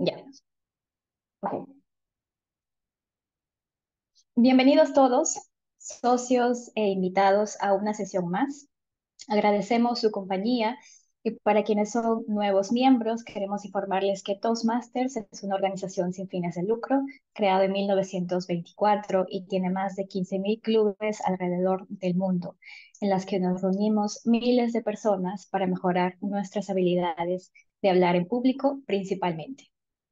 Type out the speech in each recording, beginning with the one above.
Ya. Ok. Bienvenidos todos, socios e invitados a una sesión más. Agradecemos su compañía y para quienes son nuevos miembros, queremos informarles que Toastmasters es una organización sin fines de lucro creada en 1924 y tiene más de 15.000 clubes alrededor del mundo, en las que nos reunimos miles de personas para mejorar nuestras habilidades de hablar en público principalmente.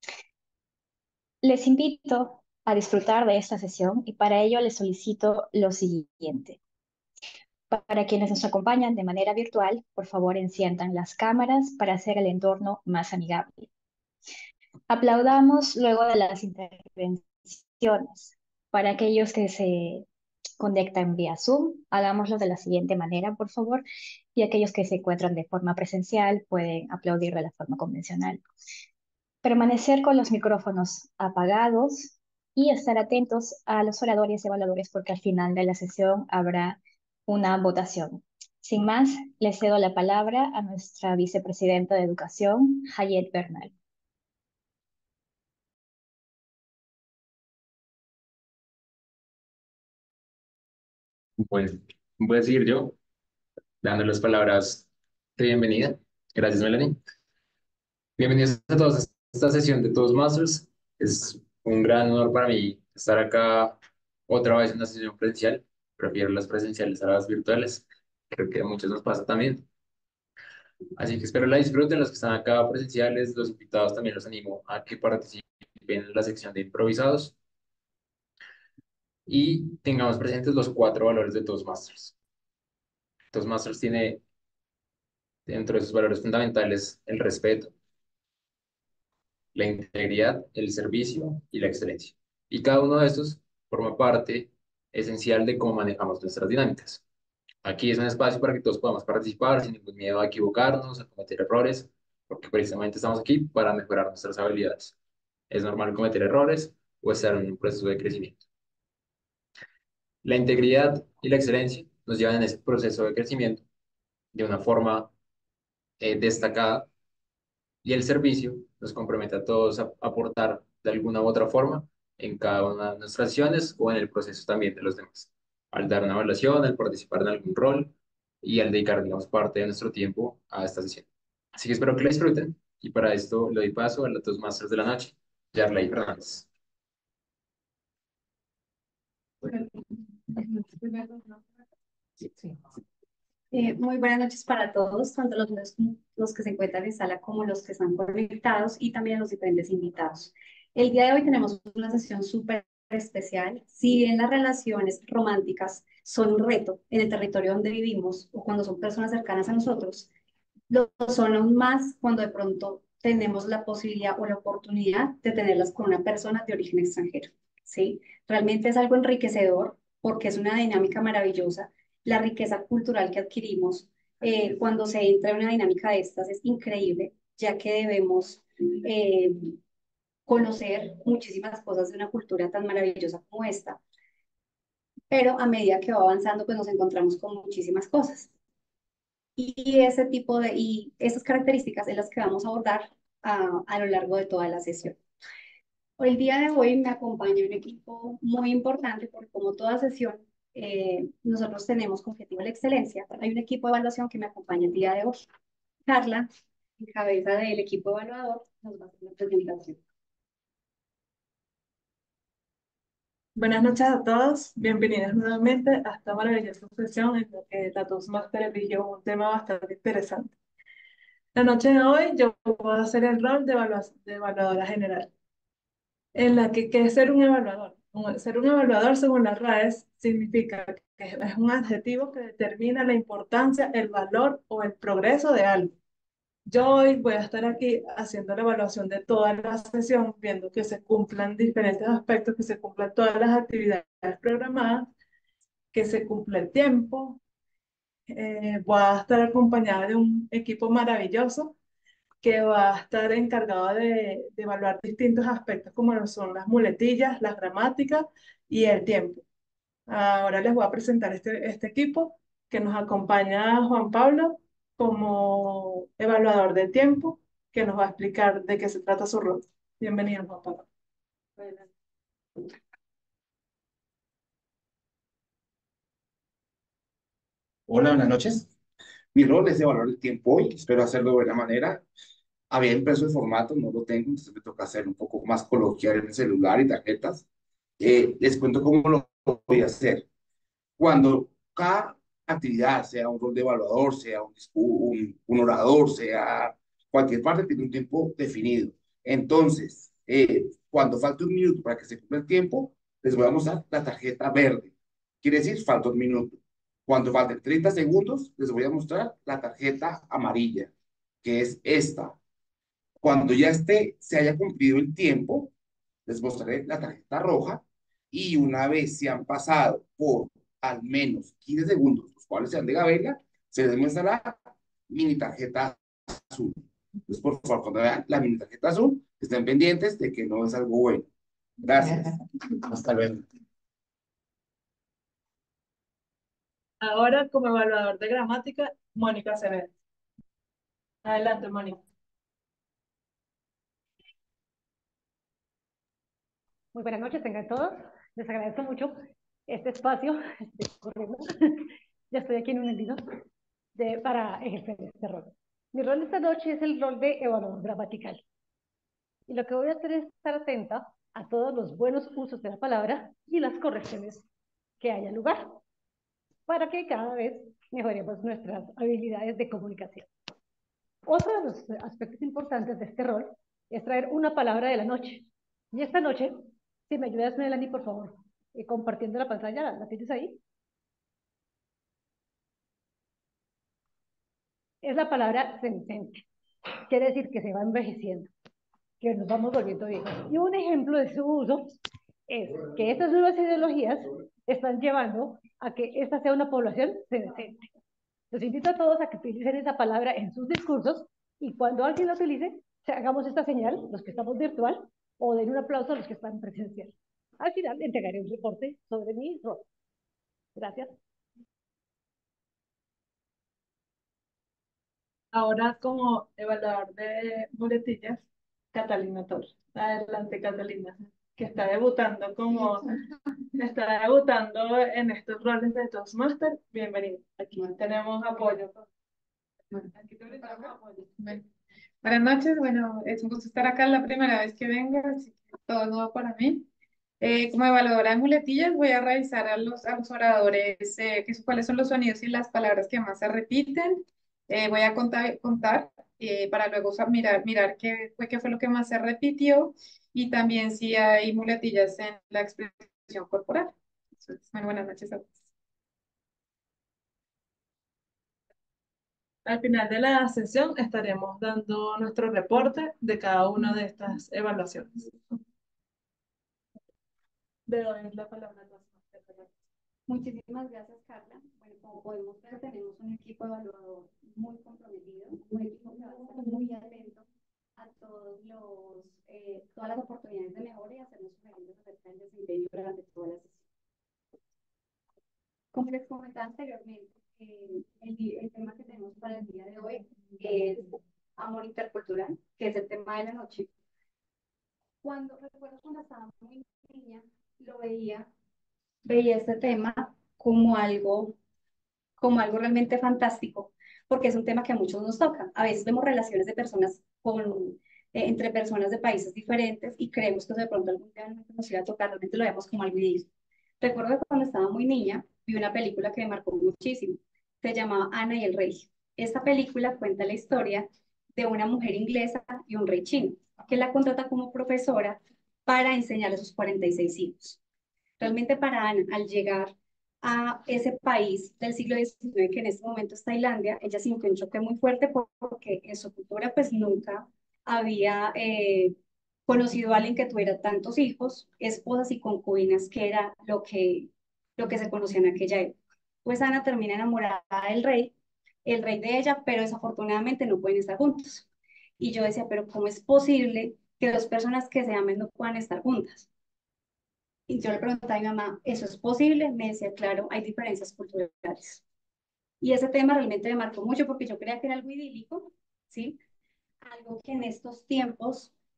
Les invito a disfrutar de esta sesión y para ello les solicito lo siguiente. Para quienes nos acompañan de manera virtual, por favor enciendan las cámaras para hacer el entorno más amigable. Aplaudamos luego de las intervenciones. Para aquellos que se conectan vía Zoom, hagámoslo de la siguiente manera, por favor, y aquellos que se encuentran de forma presencial pueden aplaudir de la forma convencional. Permanecer con los micrófonos apagados y estar atentos a los oradores y evaluadores porque al final de la sesión habrá una votación. Sin más, le cedo la palabra a nuestra vicepresidenta de Educación, Hayet Bernal. Pues voy a seguir yo dando las palabras de bienvenida. Gracias, Melanie. Bienvenidos a todos a esta sesión de Toastmasters. Es un gran honor para mí estar acá otra vez en una sesión presencial. Prefiero las presenciales a las virtuales. Creo que a muchos nos pasa también. Así que espero la disfruten. Los que están acá presenciales, los invitados también los animo a que participen en la sección de improvisados y tengamos presentes los cuatro valores de Toastmasters. Toastmasters tiene dentro de sus valores fundamentales el respeto, la integridad, el servicio y la excelencia. Y cada uno de estos forma parte esencial de cómo manejamos nuestras dinámicas. Aquí es un espacio para que todos podamos participar sin ningún miedo a equivocarnos, a cometer errores, porque precisamente estamos aquí para mejorar nuestras habilidades. Es normal cometer errores o estar en un proceso de crecimiento. La integridad y la excelencia nos llevan en ese proceso de crecimiento de una forma destacada. Y el servicio nos compromete a todos a aportar de alguna u otra forma en cada una de nuestras acciones o en el proceso también de los demás. Al dar una evaluación, al participar en algún rol y al dedicar, digamos, parte de nuestro tiempo a esta sesión. Así que espero que la disfruten y para esto le doy paso a los dos másteres de la noche, Yarley Fernández. Sí. Muy buenas noches para todos, tanto los que se encuentran en sala como los que están conectados y también los diferentes invitados. El día de hoy tenemos una sesión súper especial. Si bien las relaciones románticas son un reto en el territorio donde vivimos o cuando son personas cercanas a nosotros, lo son aún más cuando de pronto tenemos la posibilidad o la oportunidad de tenerlas con una persona de origen extranjero, ¿sí? Realmente es algo enriquecedor porque es una dinámica maravillosa. La riqueza cultural que adquirimos cuando se entra en una dinámica de estas es increíble, ya que debemos eh, conocer muchísimas cosas de una cultura tan maravillosa como esta, pero a medida que va avanzando, pues nos encontramos con muchísimas cosas. Y esas características es las que vamos a abordar a lo largo de toda la sesión. El día de hoy me acompaña un equipo muy importante porque como toda sesión, nosotros tenemos como objetivo la excelencia. Hay un equipo de evaluación que me acompaña el día de hoy. Carla, en cabeza del equipo evaluador, nos va a hacer la presentación. Buenas noches a todos, bienvenidos nuevamente a esta maravillosa sesión en la que la Toastmaster eligió un tema bastante interesante. La noche de hoy yo voy a hacer el rol de evaluadora general, en la que ¿qué es ser un evaluador? Ser un evaluador según las RAES significa que es un adjetivo que determina la importancia, el valor o el progreso de algo. Yo hoy voy a estar aquí haciendo la evaluación de toda la sesión, viendo que se cumplan diferentes aspectos, que se cumplan todas las actividades programadas, que se cumpla el tiempo. Voy a estar acompañada de un equipo maravilloso que va a estar encargado de evaluar distintos aspectos como lo son las muletillas, las gramáticas y el tiempo. Ahora les voy a presentar este equipo que nos acompaña Juan Pablo como evaluador de tiempo, que nos va a explicar de qué se trata su rol. Bienvenido, Juan Pablo. Hola, buenas noches. Mi rol es evaluar el tiempo hoy. Espero hacerlo de buena manera. Había impreso el formato, no lo tengo, entonces me toca hacer un poco más coloquial en el celular y tarjetas. Les cuento cómo lo voy a hacer. Cuando cada actividad, sea un rol de evaluador, sea un orador, sea cualquier parte, tiene un tiempo definido. Entonces, cuando falte un minuto para que se cumpla el tiempo, les voy a mostrar la tarjeta verde. Quiere decir, falta un minuto. Cuando falten 30 segundos, les voy a mostrar la tarjeta amarilla, que es esta. Cuando ya se haya cumplido el tiempo, les mostraré la tarjeta roja y una vez se han pasado por al menos 15 segundos, los cuales sean de gabela, se les muestra la mini tarjeta azul. Entonces, por favor, cuando vean la mini tarjeta azul, estén pendientes de que no es algo bueno. Gracias. Hasta luego. Ahora, como evaluador de gramática, Mónica Acevedo. Adelante, Mónica. Muy buenas noches, tengan todos. Les agradezco mucho este espacio. Corriendo. Ya estoy aquí en un envío para ejercer este rol. Mi rol esta noche es el rol de evaluador gramatical. Y lo que voy a hacer es estar atenta a todos los buenos usos de la palabra y las correcciones que haya lugar, para que cada vez mejoremos nuestras habilidades de comunicación. Otro de los aspectos importantes de este rol es traer una palabra de la noche. Y esta noche, si me ayudas, Melanie, por favor, compartiendo la pantalla, ¿la tienes ahí? Es la palabra senescente. Quiere decir que se va envejeciendo, que nos vamos volviendo viejos. Y un ejemplo de su uso es que estas nuevas ideologías están llevando a que esta sea una población senescente. Los invito a todos a que utilicen esa palabra en sus discursos y cuando alguien la utilice, hagamos esta señal, los que estamos virtual, o den un aplauso a los que están presencial. Al final entregaré un reporte sobre mi rol. Gracias. Ahora, como evaluador de muletillas, Catalina Torres. Adelante, Catalina, que está debutando en estos roles de Toastmaster. Bienvenido. Aquí tenemos apoyo. Aquí te brindamos apoyo. Bueno, buenas noches, bueno, es un gusto estar acá, es la primera vez que vengo, así que todo nuevo para mí. Como evaluadora de muletillas voy a revisar a los oradores cuáles son los sonidos y las palabras que más se repiten. Voy a contar para luego mirar qué fue lo que más se repitió y también si hay muletillas en la expresión corporal. Entonces, bueno, buenas noches a todos. Al final de la sesión estaremos dando nuestro reporte de cada una de estas evaluaciones. Le doy la palabra a Toastmaster. Muchísimas gracias, Carla. Bueno, como podemos ver, tenemos un equipo evaluador muy comprometido, un equipo que va a estar muy atento a todas las oportunidades de mejora y hacernos sugerencias acerca del desempeño durante toda la sesión. Como les comentaba anteriormente, el tema que tenemos para el día de hoy es amor intercultural, que es el tema de la noche. Recuerdo cuando estaba muy niña, lo veía este tema como algo realmente fantástico, porque es un tema que a muchos nos toca. A veces vemos relaciones de personas entre personas de países diferentes y creemos que eso de pronto algún día nos iba a tocar, realmente lo vemos como algo idílico. Recuerdo que cuando estaba muy niña vi una película que me marcó muchísimo. Se llamaba Ana y el Rey. Esta película cuenta la historia de una mujer inglesa y un rey chino, que la contrata como profesora para enseñarle a sus 46 hijos. Realmente para Ana, al llegar a ese país del siglo XIX, que en este momento es Tailandia, ella sintió un choque muy fuerte porque en su cultura pues nunca había conocido a alguien que tuviera tantos hijos, esposas y concubinas, que era lo que se conocía en aquella época. Pues Ana termina enamorada del rey, el rey de ella, pero desafortunadamente no pueden estar juntos. Y yo decía, pero ¿cómo es posible que dos personas que se amen no puedan estar juntas? Y yo le preguntaba a mi mamá, ¿eso es posible? Me decía, claro, hay diferencias culturales. Y ese tema realmente me marcó mucho porque yo creía que era algo idílico, ¿sí? Algo que en estos tiempos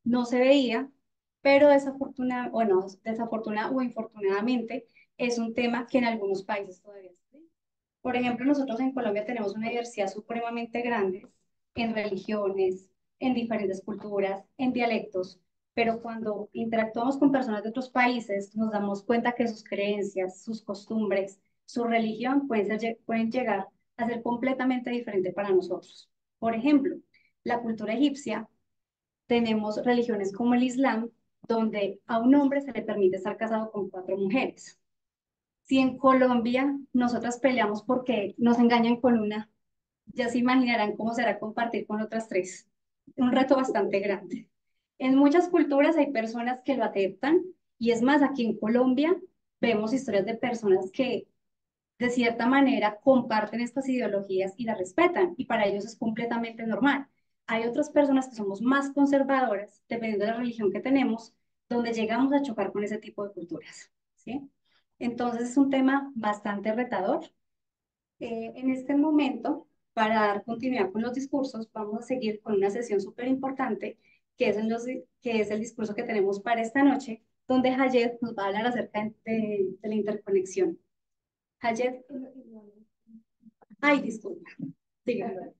no se veía, pero bueno, desafortunada o infortunadamente es un tema que en algunos países todavía se ve. Por ejemplo, nosotros en Colombia tenemos una diversidad supremamente grande en religiones, en diferentes culturas, en dialectos, pero cuando interactuamos con personas de otros países, nos damos cuenta que sus creencias, sus costumbres, su religión pueden llegar a ser completamente diferente para nosotros. Por ejemplo, la cultura egipcia, tenemos religiones como el Islam, donde a un hombre se le permite estar casado con 4 mujeres. Si en Colombia nosotras peleamos porque nos engañan con una, ya se imaginarán cómo será compartir con otras 3. Un reto bastante grande. En muchas culturas hay personas que lo aceptan y es más, aquí en Colombia vemos historias de personas que de cierta manera comparten estas ideologías y las respetan y para ellos es completamente normal. Hay otras personas que somos más conservadoras, dependiendo de la religión que tenemos, donde llegamos a chocar con ese tipo de culturas, ¿sí? Entonces es un tema bastante retador. En este momento, para dar continuidad con los discursos, vamos a seguir con una sesión súper importante, que es el discurso que tenemos para esta noche, donde Hayet nos va a hablar acerca de la interconexión. Hayet, ay, disculpa. Dígame.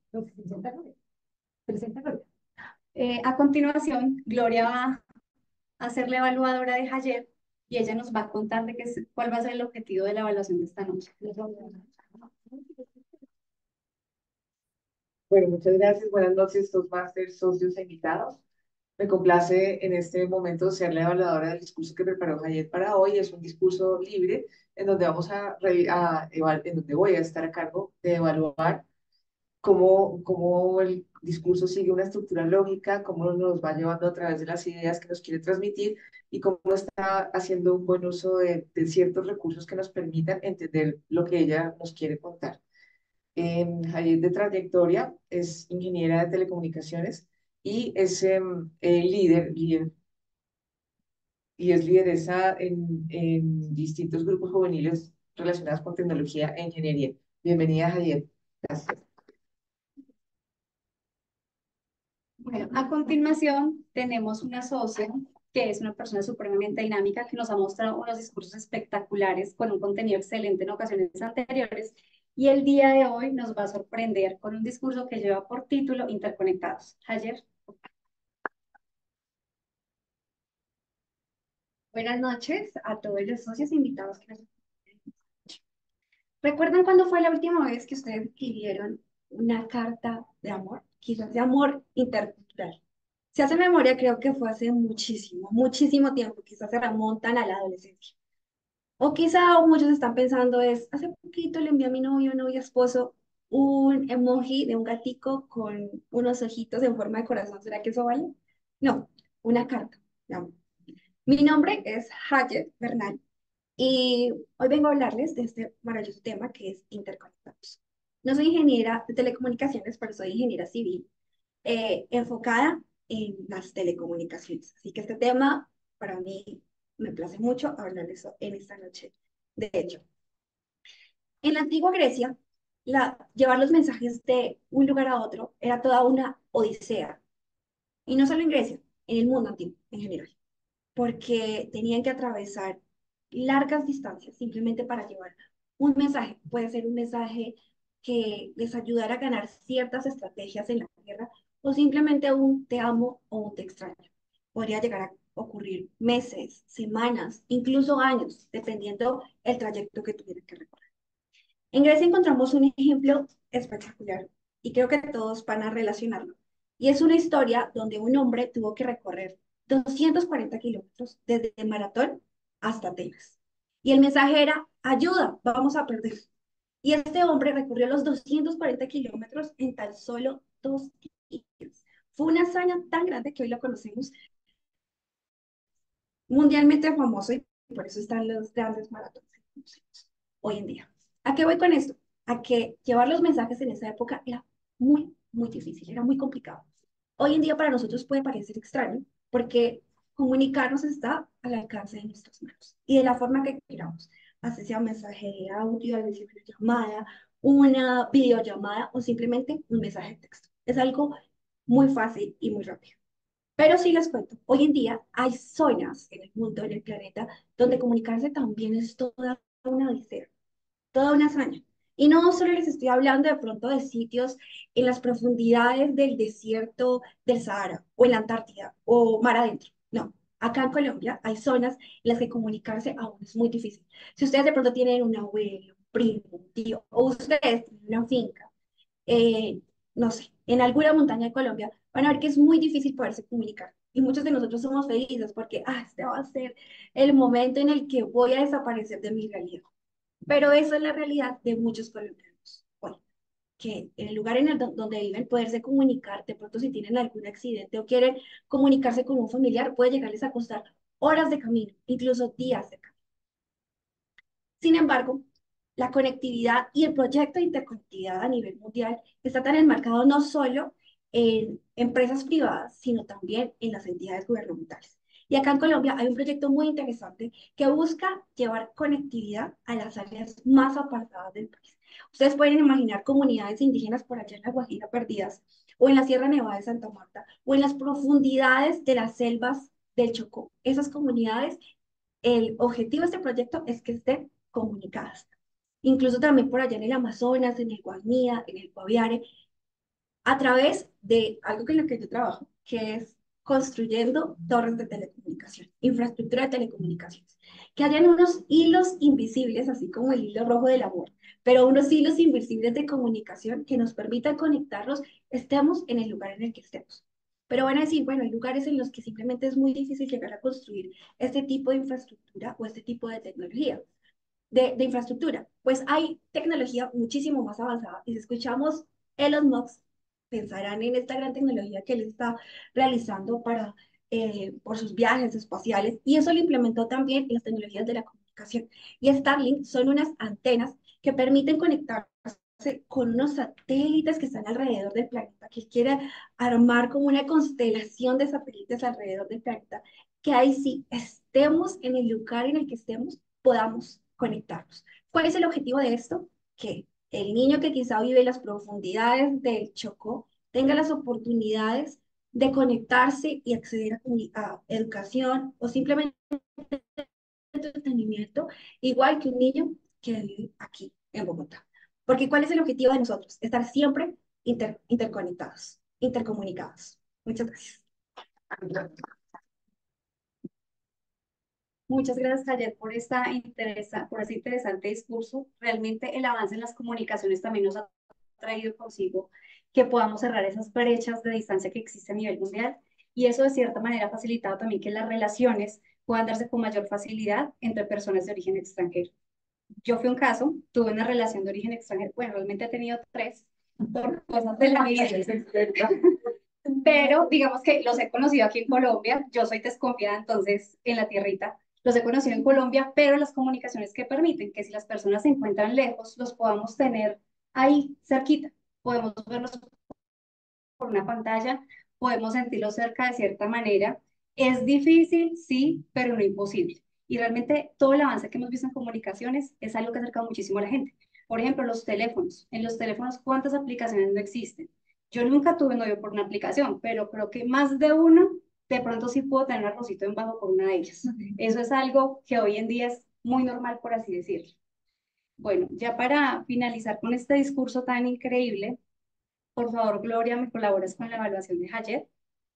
A continuación, Gloria va a ser la evaluadora de Hayet y ella nos va a contar cuál va a ser el objetivo de la evaluación de esta noche. Bueno, muchas gracias. Buenas noches, dos másteres, socios e invitados. Me complace en este momento ser la evaluadora del discurso que preparó Jayet para hoy. Es un discurso libre en donde en donde voy a estar a cargo de evaluar cómo el discurso sigue una estructura lógica, cómo nos va llevando a través de las ideas que nos quiere transmitir y cómo está haciendo un buen uso de ciertos recursos que nos permitan entender lo que ella nos quiere contar. Jayet de trayectoria es ingeniera de telecomunicaciones y es líder y es lideresa en distintos grupos juveniles relacionados con tecnología e ingeniería. Bienvenida, Jayet. Gracias. Bueno, a continuación tenemos una socia que es una persona supremamente dinámica que nos ha mostrado unos discursos espectaculares con un contenido excelente en ocasiones anteriores y el día de hoy nos va a sorprender con un discurso que lleva por título Interconectados. Ayer. Buenas noches a todos los socios invitados que nos acompañan. ¿Recuerdan cuándo fue la última vez que ustedes escribieron una carta de amor? Quizás de amor intercultural. Si hacen memoria, creo que fue hace muchísimo, muchísimo tiempo. Quizás se remontan a la adolescencia. O quizá muchos están pensando hace poquito le envié a mi novio, novio, esposo, un emoji de un gatico con unos ojitos en forma de corazón. ¿Será que eso vale? No, una carta de amor. Mi nombre es Hayet Bernal y hoy vengo a hablarles de este maravilloso tema que es interconectados. No soy ingeniera de telecomunicaciones, pero soy ingeniera civil enfocada en las telecomunicaciones. Así que este tema para mí me place mucho hablarles en esta noche. De hecho, en la antigua Grecia, llevar los mensajes de un lugar a otro era toda una odisea. Y no solo en Grecia, en el mundo antiguo en general, porque tenían que atravesar largas distancias simplemente para llevar un mensaje. Puede ser un mensaje que les ayudara a ganar ciertas estrategias en la guerra o simplemente un te amo o un te extraño. Podría llegar a ocurrir meses, semanas, incluso años, dependiendo el trayecto que tuvieran que recorrer. En Grecia encontramos un ejemplo espectacular y creo que todos van a relacionarlo. Y es una historia donde un hombre tuvo que recorrer 240 kilómetros desde Maratón hasta Atenas. Y el mensaje era, ayuda, vamos a perder. Y este hombre recorrió los 240 kilómetros en tan solo 2 días. Fue una hazaña tan grande que hoy lo conocemos mundialmente famoso y por eso están los grandes maratones hoy en día. ¿A qué voy con esto? A que llevar los mensajes en esa época era muy, muy difícil, era muy complicado. Hoy en día para nosotros puede parecer extraño porque comunicarnos está al alcance de nuestras manos y de la forma que queramos, así sea un mensaje de audio, una llamada, una videollamada o simplemente un mensaje de texto. Es algo muy fácil y muy rápido. Pero sí les cuento, hoy en día hay zonas en el mundo, en el planeta, donde comunicarse también es toda una odisea, toda una hazaña. Y no solo les estoy hablando de pronto de sitios en las profundidades del desierto del Sahara o en la Antártida o mar adentro. No, acá en Colombia hay zonas en las que comunicarse aún es muy difícil. Si ustedes de pronto tienen un abuelo, un primo, un tío o ustedes tienen una finca, eh, no sé, en alguna montaña de Colombia, van a ver que es muy difícil poderse comunicar. Y muchos de nosotros somos felices porque, este va a ser el momento en el que voy a desaparecer de mi realidad. Pero esa es la realidad de muchos colombianos hoy, que en el lugar donde viven, poderse comunicar, de pronto si tienen algún accidente o quieren comunicarse con un familiar, puede llegarles a costar horas de camino, incluso días de camino. Sin embargo, la conectividad y el proyecto de interconectividad a nivel mundial está tan enmarcado no solo en empresas privadas, sino también en las entidades gubernamentales. Y acá en Colombia hay un proyecto muy interesante que busca llevar conectividad a las áreas más apartadas del país. Ustedes pueden imaginar comunidades indígenas por allá en La Guajira perdidas, o en la Sierra Nevada de Santa Marta, o en las profundidades de las selvas del Chocó. Esas comunidades, el objetivo de este proyecto es que estén comunicadas. Incluso también por allá en el Amazonas, en el Guainía, en el Guaviare, a través de algo en lo que yo trabajo, que es construyendo torres de telecomunicación, infraestructura de telecomunicaciones, que hayan unos hilos invisibles, así como el hilo rojo del amor, pero unos hilos invisibles de comunicación que nos permitan conectarnos, estemos en el lugar en el que estemos. Pero van a decir, bueno, hay lugares en los que simplemente es muy difícil llegar a construir este tipo de infraestructura o este tipo de tecnología de infraestructura. Pues hay tecnología muchísimo más avanzada. Y si escuchamos Elon Musk, pensarán en esta gran tecnología que él está realizando por sus viajes espaciales. Y eso lo implementó también en las tecnologías de la comunicación. Y Starlink son unas antenas que permiten conectarse con unos satélites que están alrededor del planeta, que quiere armar como una constelación de satélites alrededor del planeta, que ahí sí, estemos en el lugar en el que estemos, podamos conectarnos. ¿Cuál es el objetivo de esto? Que el niño que quizá vive en las profundidades del Chocó tenga las oportunidades de conectarse y acceder a educación o simplemente entretenimiento, igual que un niño que vive aquí en Bogotá. Porque ¿cuál es el objetivo de nosotros? Estar siempre interconectados, intercomunicados. Muchas gracias. Muchas gracias, Jayer, por ese interesante discurso. Realmente el avance en las comunicaciones también nos ha traído consigo que podamos cerrar esas brechas de distancia que existen a nivel mundial y eso de cierta manera ha facilitado también que las relaciones puedan darse con mayor facilidad entre personas de origen extranjero. Yo fui un caso, tuve una relación de origen extranjero, bueno, realmente he tenido tres por cosas de la vida, pero digamos que los he conocido aquí en Colombia, yo soy desconfiada entonces en la tierrita, los he conocido en Colombia, pero las comunicaciones que permiten que si las personas se encuentran lejos, los podamos tener ahí cerquita, podemos verlos por una pantalla, podemos sentirlos cerca de cierta manera. Es difícil, sí, pero no imposible. Y realmente todo el avance que hemos visto en comunicaciones es algo que ha acercado muchísimo a la gente. Por ejemplo, los teléfonos. En los teléfonos, ¿cuántas aplicaciones no existen? Yo nunca tuve novio por una aplicación, pero creo que más de una, de pronto sí puedo tener un arrocito en bajo por una de ellas. Eso es algo que hoy en día es muy normal, por así decirlo. Bueno, ya para finalizar con este discurso tan increíble, por favor, Gloria, ¿me colaboras con la evaluación de Hayet?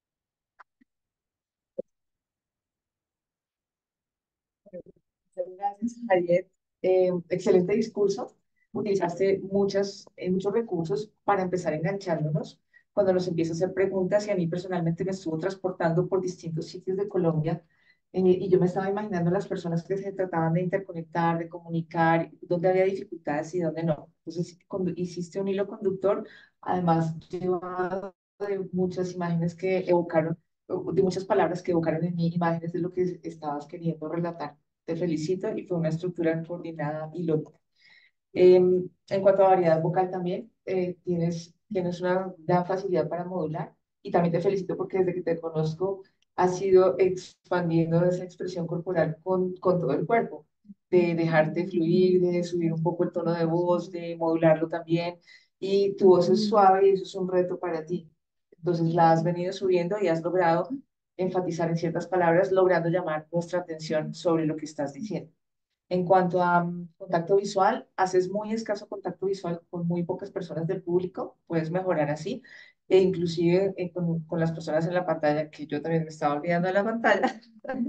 Muchas gracias, Javier. Excelente discurso. Utilizaste muchos recursos para empezar enganchándonos. Cuando nos empieza a hacer preguntas y a mí personalmente me estuvo transportando por distintos sitios de Colombia y yo me estaba imaginando las personas que se trataban de interconectar, de comunicar, dónde había dificultades y dónde no. Entonces, cuando hiciste un hilo conductor, además llevado de muchas imágenes que evocaron, de muchas palabras que evocaron en mí imágenes de lo que estabas queriendo relatar. Te felicito y fue una estructura coordinada y lógica. En cuanto a variedad vocal también, tienes una gran facilidad para modular y también te felicito porque desde que te conozco has ido expandiendo esa expresión corporal con todo el cuerpo, de dejarte fluir, de subir un poco el tono de voz, de modularlo también y tu voz es suave y eso es un reto para ti. Entonces la has venido subiendo y has logrado enfatizar en ciertas palabras, logrando llamar nuestra atención sobre lo que estás diciendo. En cuanto a contacto visual, haces muy escaso contacto visual con muy pocas personas del público, puedes mejorar así, e inclusive con las personas en la pantalla, que yo también me estaba olvidando de la pantalla.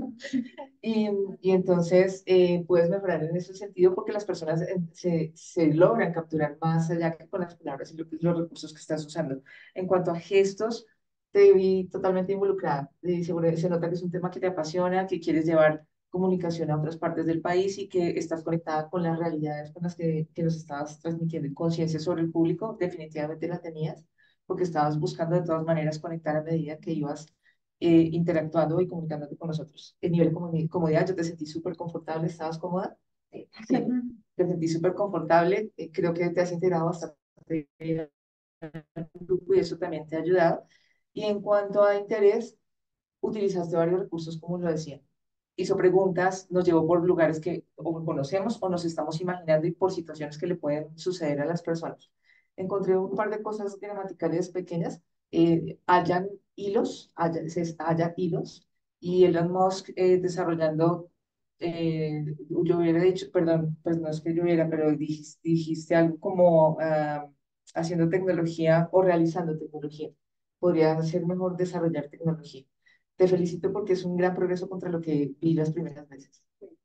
Y entonces puedes mejorar en ese sentido porque las personas se logran capturar más allá que con las palabras y los recursos que estás usando. En cuanto a gestos, te vi totalmente involucrada. Se nota que es un tema que te apasiona, que quieres llevar comunicación a otras partes del país y que estás conectada con las realidades con las que nos estabas transmitiendo y conciencia sobre el público. Definitivamente la tenías porque estabas buscando de todas maneras conectar a medida que ibas interactuando y comunicándote con nosotros. El nivel de comodidad, yo te sentí súper confortable, ¿estabas cómoda? Sí, te sentí súper confortable, creo que te has integrado bastante bien al grupo y eso también te ha ayudado. Y en cuanto a interés, utilizaste varios recursos, como lo decía. Hizo preguntas, nos llevó por lugares que o conocemos o nos estamos imaginando y por situaciones que le pueden suceder a las personas. Encontré un par de cosas gramaticales pequeñas. Hayan hilos, haya hilos, y Elon Musk desarrollando, yo hubiera dicho, perdón, pues no es que yo hubiera, pero dijiste algo como haciendo tecnología o realizando tecnología. Podría ser mejor desarrollar tecnología. Te felicito porque es un gran progreso contra lo que vi las primeras veces.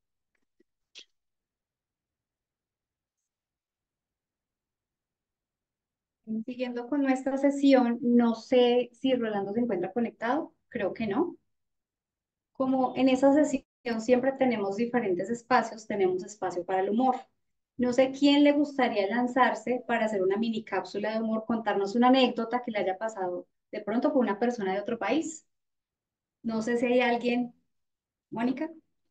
Siguiendo con nuestra sesión, no sé si Rolando se encuentra conectado, creo que no. Como en esa sesión siempre tenemos diferentes espacios, tenemos espacio para el humor. No sé quién le gustaría lanzarse para hacer una mini cápsula de humor, contarnos una anécdota que le haya pasado de pronto con una persona de otro país. No sé si hay alguien. Mónica.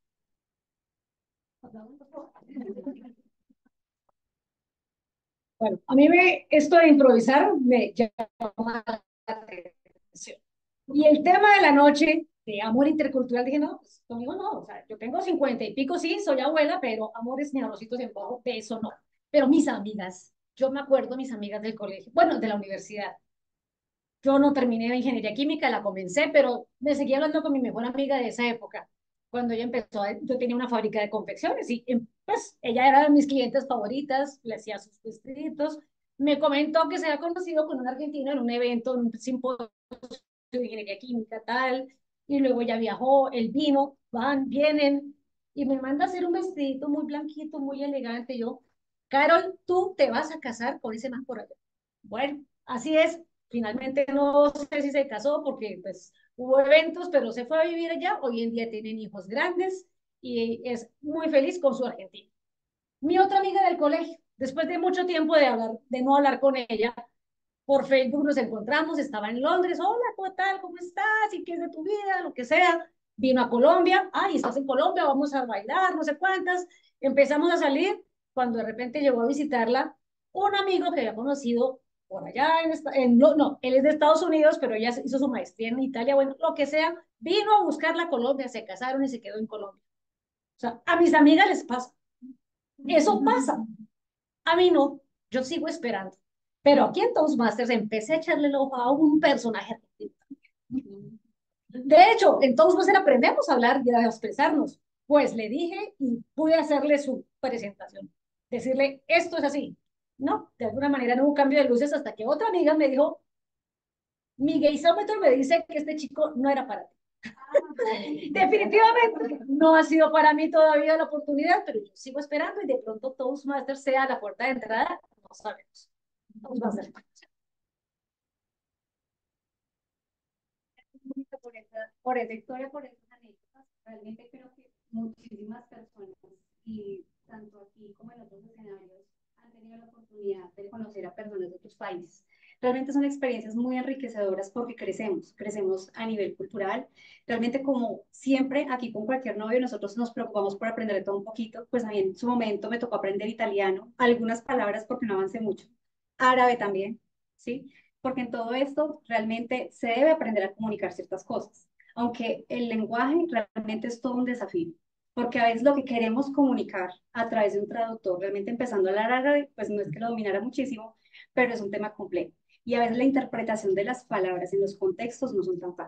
Bueno, a mí esto de improvisar me llama la atención. Y el tema de la noche de amor intercultural, dije, no, pues conmigo no, o sea, yo tengo 50 y pico, sí, soy abuela, pero amores ni arrocitos en bajo, de eso no. Pero mis amigas, yo me acuerdo mis amigas del colegio, bueno, de la universidad. Yo no terminé de ingeniería química, la comencé, pero me seguí hablando con mi mejor amiga de esa época. Cuando ella empezó, yo tenía una fábrica de confecciones y pues ella era de mis clientes favoritas, le hacía sus vestiditos. Me comentó que se había conocido con un argentino en un evento, en un simposio de ingeniería química, tal, y luego ella viajó, él vino, van, vienen, y me manda a hacer un vestidito muy blanquito, muy elegante. Yo, Carol, tú te vas a casar con ese man por allá. Bueno, así es. Finalmente no sé si se casó porque pues hubo eventos, pero se fue a vivir allá. Hoy en día tienen hijos grandes y es muy feliz con su Argentina. Mi otra amiga del colegio, después de mucho tiempo de hablar, de no hablar con ella, por Facebook nos encontramos, estaba en Londres, hola, ¿cómo tal? ¿Cómo estás? ¿Y qué es de tu vida? Lo que sea. Vino a Colombia, ay, estás en Colombia, vamos a bailar, no sé cuántas. Empezamos a salir cuando de repente llegó a visitarla un amigo que había conocido por allá no, no, él es de Estados Unidos, pero ella hizo su maestría en Italia, bueno, lo que sea, vino a buscarla a Colombia, se casaron y se quedó en Colombia. O sea, a mis amigas les pasa. Eso pasa. A mí no, yo sigo esperando. Pero aquí en Toastmasters empecé a echarle el ojo a un personaje argentino. De hecho, en Toastmasters aprendemos a hablar y a expresarnos. Pues le dije y pude hacerle su presentación. Decirle, esto es así. No, de alguna manera no hubo cambio de luces hasta que otra amiga me dijo, mi gaysómetro me dice que este chico no era para ti. Definitivamente no ha sido para mí todavía la oportunidad, pero yo sigo esperando y de pronto Toastmasters sea la puerta de entrada, no sabemos. Toastmasters. Por esa historia, por esas anécdotas, realmente creo que muchísimas personas, y tanto aquí como en otros escenarios, han tenido la oportunidad de conocer a personas de otros países. Realmente son experiencias muy enriquecedoras porque crecemos a nivel cultural. Realmente como siempre aquí con cualquier novio nosotros nos preocupamos por aprender de todo un poquito, pues a mí en su momento me tocó aprender italiano, algunas palabras porque no avancé mucho, árabe también, ¿sí? Porque en todo esto realmente se debe aprender a comunicar ciertas cosas, aunque el lenguaje realmente es todo un desafío, porque a veces lo que queremos comunicar a través de un traductor, realmente empezando a hablar árabe, pues no es que lo dominara muchísimo, pero es un tema complejo. Y a veces la interpretación de las palabras en los contextos no son tan fáciles.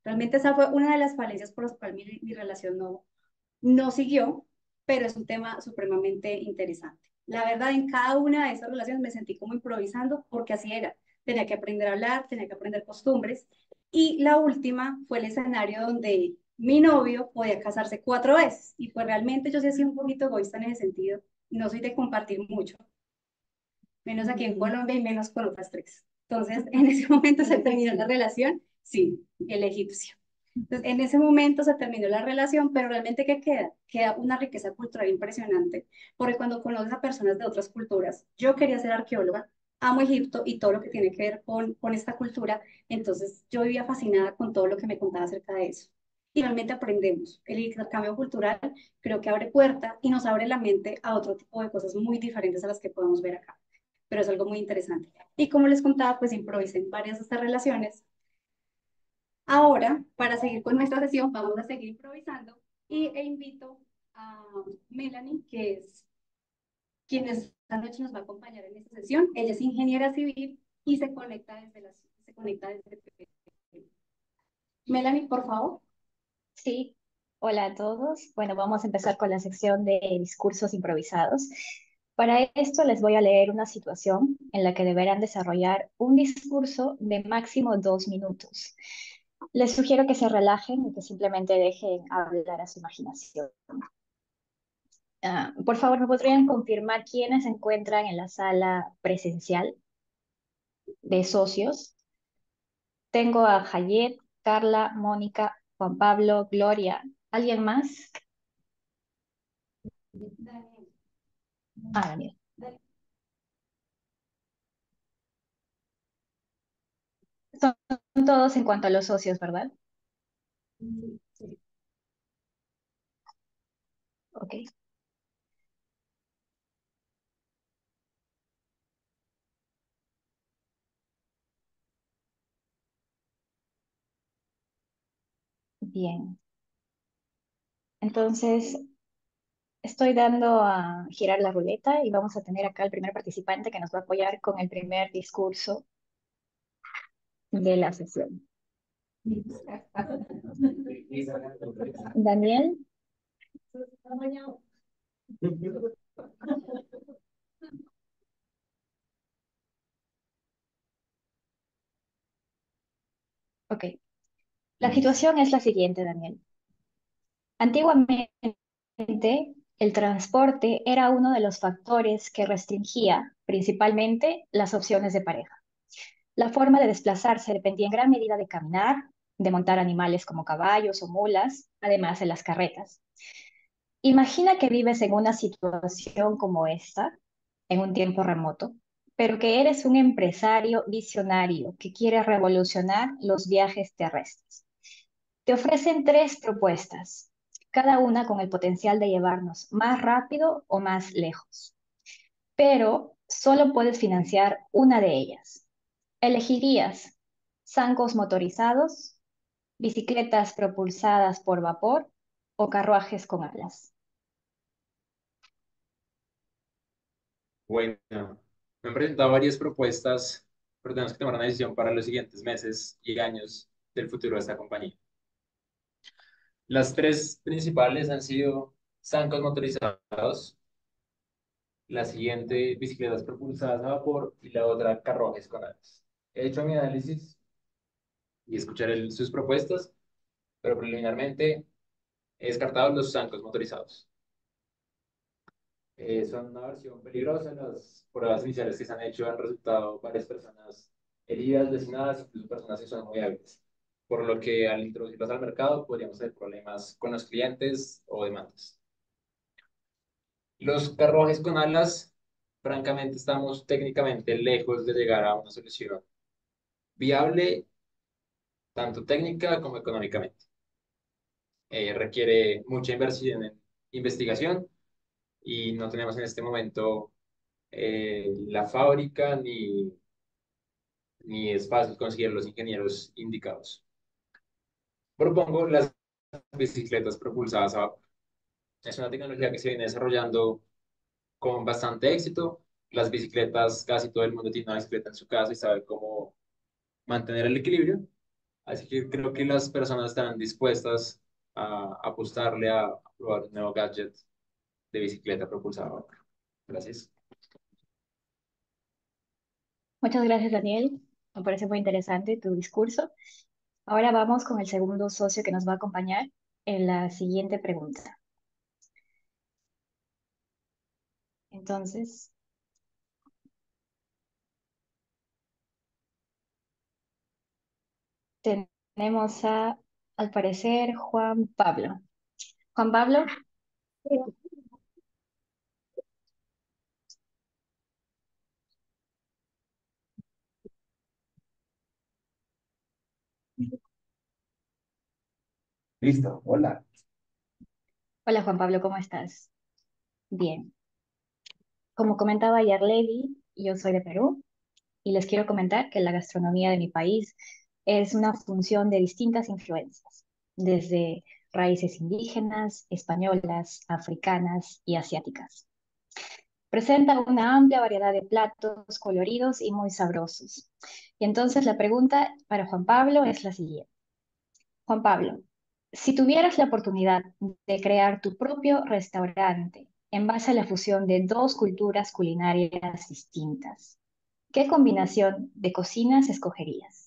Realmente esa fue una de las falencias por las cuales mi relación no siguió, pero es un tema supremamente interesante. La verdad, en cada una de esas relaciones me sentí como improvisando porque así era. Tenía que aprender a hablar, tenía que aprender costumbres. Y la última fue el escenario donde mi novio podía casarse 4 veces. Y pues realmente yo sí he sido un poquito egoísta en ese sentido. No soy de compartir mucho, menos aquí en Colombia y menos con otras tres. Entonces, en ese momento se terminó la relación, sí, el egipcio. Entonces, en ese momento se terminó la relación, pero realmente ¿qué queda? Queda una riqueza cultural impresionante, porque cuando conoces a personas de otras culturas, yo quería ser arqueóloga, amo Egipto y todo lo que tiene que ver con esta cultura, entonces yo vivía fascinada con todo lo que me contaba acerca de eso. Y realmente aprendemos. El intercambio cultural creo que abre puertas y nos abre la mente a otro tipo de cosas muy diferentes a las que podemos ver acá, pero es algo muy interesante. Y como les contaba, pues improvisé en varias de estas relaciones. Ahora, para seguir con nuestra sesión, vamos a seguir improvisando e invito a Melanie, que es quien esta noche nos va a acompañar en esta sesión. Ella es ingeniera civil y se conecta desde Perú. Melanie, por favor. Sí, hola a todos. Bueno, vamos a empezar con la sección de discursos improvisados. Para esto les voy a leer una situación en la que deberán desarrollar un discurso de máximo 2 minutos. Les sugiero que se relajen y que simplemente dejen hablar a su imaginación. Por favor, ¿me podrían confirmar quiénes se encuentran en la sala presencial de socios? Tengo a Jayet, Carla, Mónica, Juan Pablo, Gloria. ¿Alguien más? Daniel. Daniel. Son todos en cuanto a los socios, ¿verdad? Sí. Ok, bien. Entonces, estoy dando a girar la ruleta y vamos a tener acá el primer participante que nos va a apoyar con el primer discurso de la sesión. Daniel, ok. La situación es la siguiente, Daniel. Antiguamente, el transporte era uno de los factores que restringía principalmente las opciones de pareja. La forma de desplazarse dependía en gran medida de caminar, de montar animales como caballos o mulas, además de las carretas. Imagina que vives en una situación como esta, en un tiempo remoto, pero que eres un empresario visionario que quiere revolucionar los viajes terrestres. Te ofrecen 3 propuestas, cada una con el potencial de llevarnos más rápido o más lejos, pero solo puedes financiar una de ellas. ¿Elegirías zancos motorizados, bicicletas propulsadas por vapor o carruajes con alas? Bueno, me han presentado varias propuestas, pero tenemos que tomar una decisión para los siguientes meses y años del futuro de esta compañía. Las tres principales han sido zancos motorizados, la siguiente bicicletas propulsadas a vapor y la otra carruajes con alas. He hecho mi análisis y escucharé sus propuestas, pero preliminarmente he descartado los zancos motorizados. Son una versión peligrosa. Las pruebas iniciales que se han hecho han resultado varias personas heridas, lesionadas, incluso personas que son muy hábiles. Por lo que al introducirlas al mercado podríamos tener problemas con los clientes o demandas. Los carruajes con alas, francamente, estamos técnicamente lejos de llegar a una solución viable, tanto técnica como económicamente. Requiere mucha inversión en investigación y no tenemos en este momento la fábrica ni es fácil conseguir los ingenieros indicados. Propongo las bicicletas propulsadas a vapor. Es una tecnología que se viene desarrollando con bastante éxito. Las bicicletas, casi todo el mundo tiene una bicicleta en su casa y sabe cómo mantener el equilibrio. Así que creo que las personas están dispuestas a apostarle a probar un nuevo gadget de bicicleta propulsada. Gracias. Muchas gracias, Daniel. Me parece muy interesante tu discurso. Ahora vamos con el segundo socio que nos va a acompañar en la siguiente pregunta. Entonces, tenemos al parecer, Juan Pablo. Juan Pablo, Listo, hola. hola Juan Pablo, ¿cómo estás? Bien. Como comentaba Yarledi, yo soy de Perú y les quiero comentar que la gastronomía de mi país es una función de distintas influencias, desde raíces indígenas, españolas, africanas y asiáticas. Presenta una amplia variedad de platos coloridos y muy sabrosos. Y entonces la pregunta para Juan Pablo es la siguiente. Juan Pablo, si tuvieras la oportunidad de crear tu propio restaurante en base a la fusión de dos culturas culinarias distintas, ¿qué combinación de cocinas escogerías?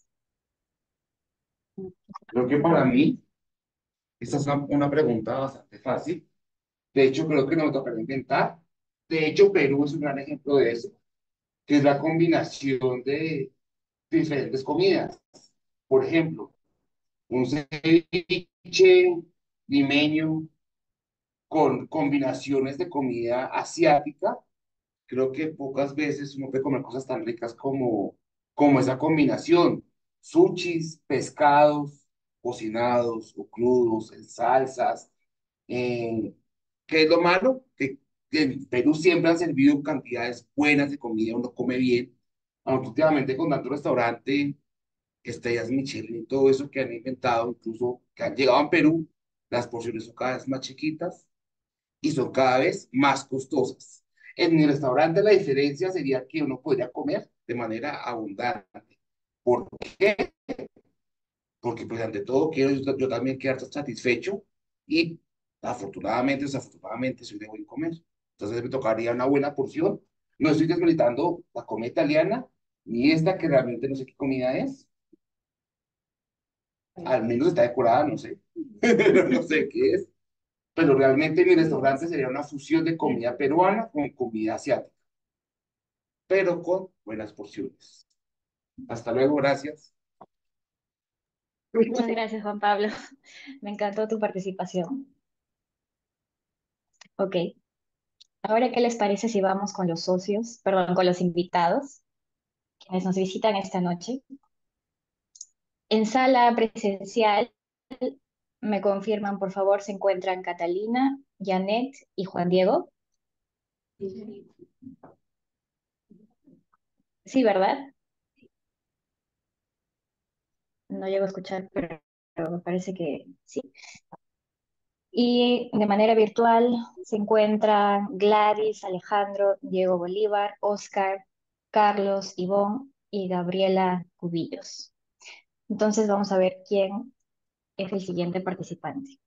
Creo que para mí, esta es una pregunta bastante fácil. De hecho, creo que no me tocará inventar. De hecho, Perú es un gran ejemplo de eso, que es la combinación de diferentes comidas. Por ejemplo, un ceviche limeño con combinaciones de comida asiática. Creo que pocas veces uno puede comer cosas tan ricas como esa combinación. Sushis, pescados, cocinados o crudos, en salsas. Eh, ¿Qué es lo malo? Que en Perú siempre han servido cantidades buenas de comida, uno come bien. Aunque últimamente con tanto restaurante, estrellas Michelin y todo eso que han inventado, incluso que han llegado a Perú, las porciones son cada vez más chiquitas y son cada vez más costosas. En mi restaurante la diferencia sería que uno podría comer de manera abundante. ¿Por qué? Porque pues ante todo quiero yo también quedar satisfecho y afortunadamente, desafortunadamente soy de buen comer. Entonces me tocaría una buena porción. No estoy desmeritando la comida italiana, ni esta que realmente no sé qué comida es. Al menos está decorada, no sé. Pero no sé qué es. Pero realmente mi restaurante sería una fusión de comida peruana con comida asiática, pero con buenas porciones. Hasta luego, gracias. Muchas gracias, Juan Pablo. Me encantó tu participación. Ok, ahora, ¿qué les parece si vamos con los socios, perdón, con los invitados, quienes nos visitan esta noche? En sala presencial, me confirman, por favor, se encuentran Catalina, Janet y Juan Diego. Sí, ¿verdad? No llego a escuchar, pero me parece que sí. Y de manera virtual se encuentran Gladys, Alejandro, Diego Bolívar, Oscar, Carlos, Ivonne y Gabriela Cubillos. Entonces vamos a ver quién es el siguiente participante.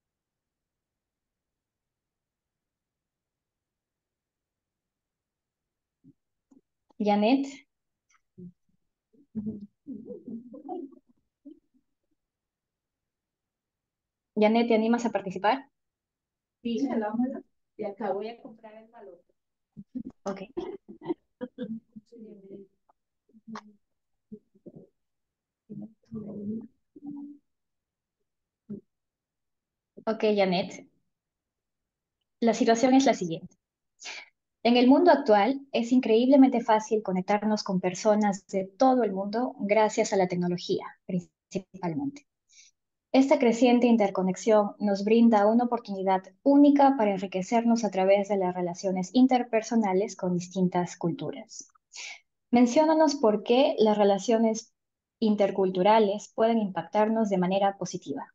Janet. Janet, ¿te animas a participar? Sí, hagámoslo. Y acá voy a comprar el balón. Ok. Ok, Janet. La situación es la siguiente. En el mundo actual es increíblemente fácil conectarnos con personas de todo el mundo gracias a la tecnología, principalmente. Esta creciente interconexión nos brinda una oportunidad única para enriquecernos a través de las relaciones interpersonales con distintas culturas. Menciónanos por qué las relaciones interculturales pueden impactarnos de manera positiva.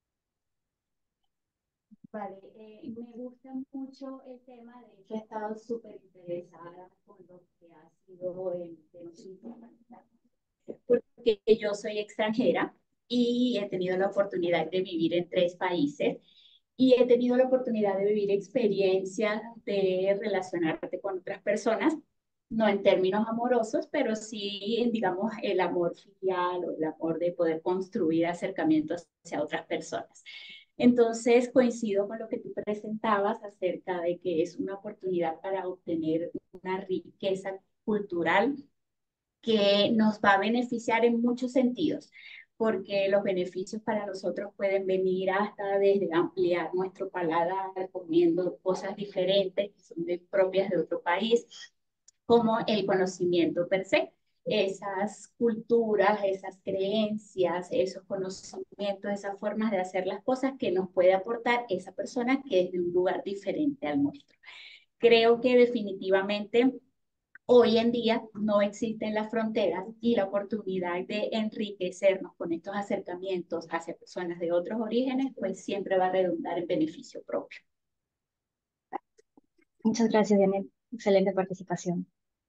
Vale, me gusta mucho el tema, de hecho he estado súper interesada con lo que ha sido el tema internacional, porque yo soy extranjera y he tenido la oportunidad de vivir en 3 países y he tenido la oportunidad de vivir experiencias de relacionarte con otras personas, no en términos amorosos, pero sí en, digamos, el amor filial o el amor de poder construir acercamientos hacia otras personas. Entonces, coincido con lo que tú presentabas acerca de que es una oportunidad para obtener una riqueza cultural que nos va a beneficiar en muchos sentidos, porque los beneficios para nosotros pueden venir hasta desde ampliar nuestro paladar comiendo cosas diferentes que son propias de otro país, como el conocimiento per se. Esas culturas, esas creencias, esos conocimientos, esas formas de hacer las cosas que nos puede aportar esa persona que es de un lugar diferente al nuestro. Creo que definitivamente hoy en día no existen las fronteras y la oportunidad de enriquecernos con estos acercamientos hacia personas de otros orígenes, pues siempre va a redundar en beneficio propio. Muchas gracias, Janet. Excelente participación.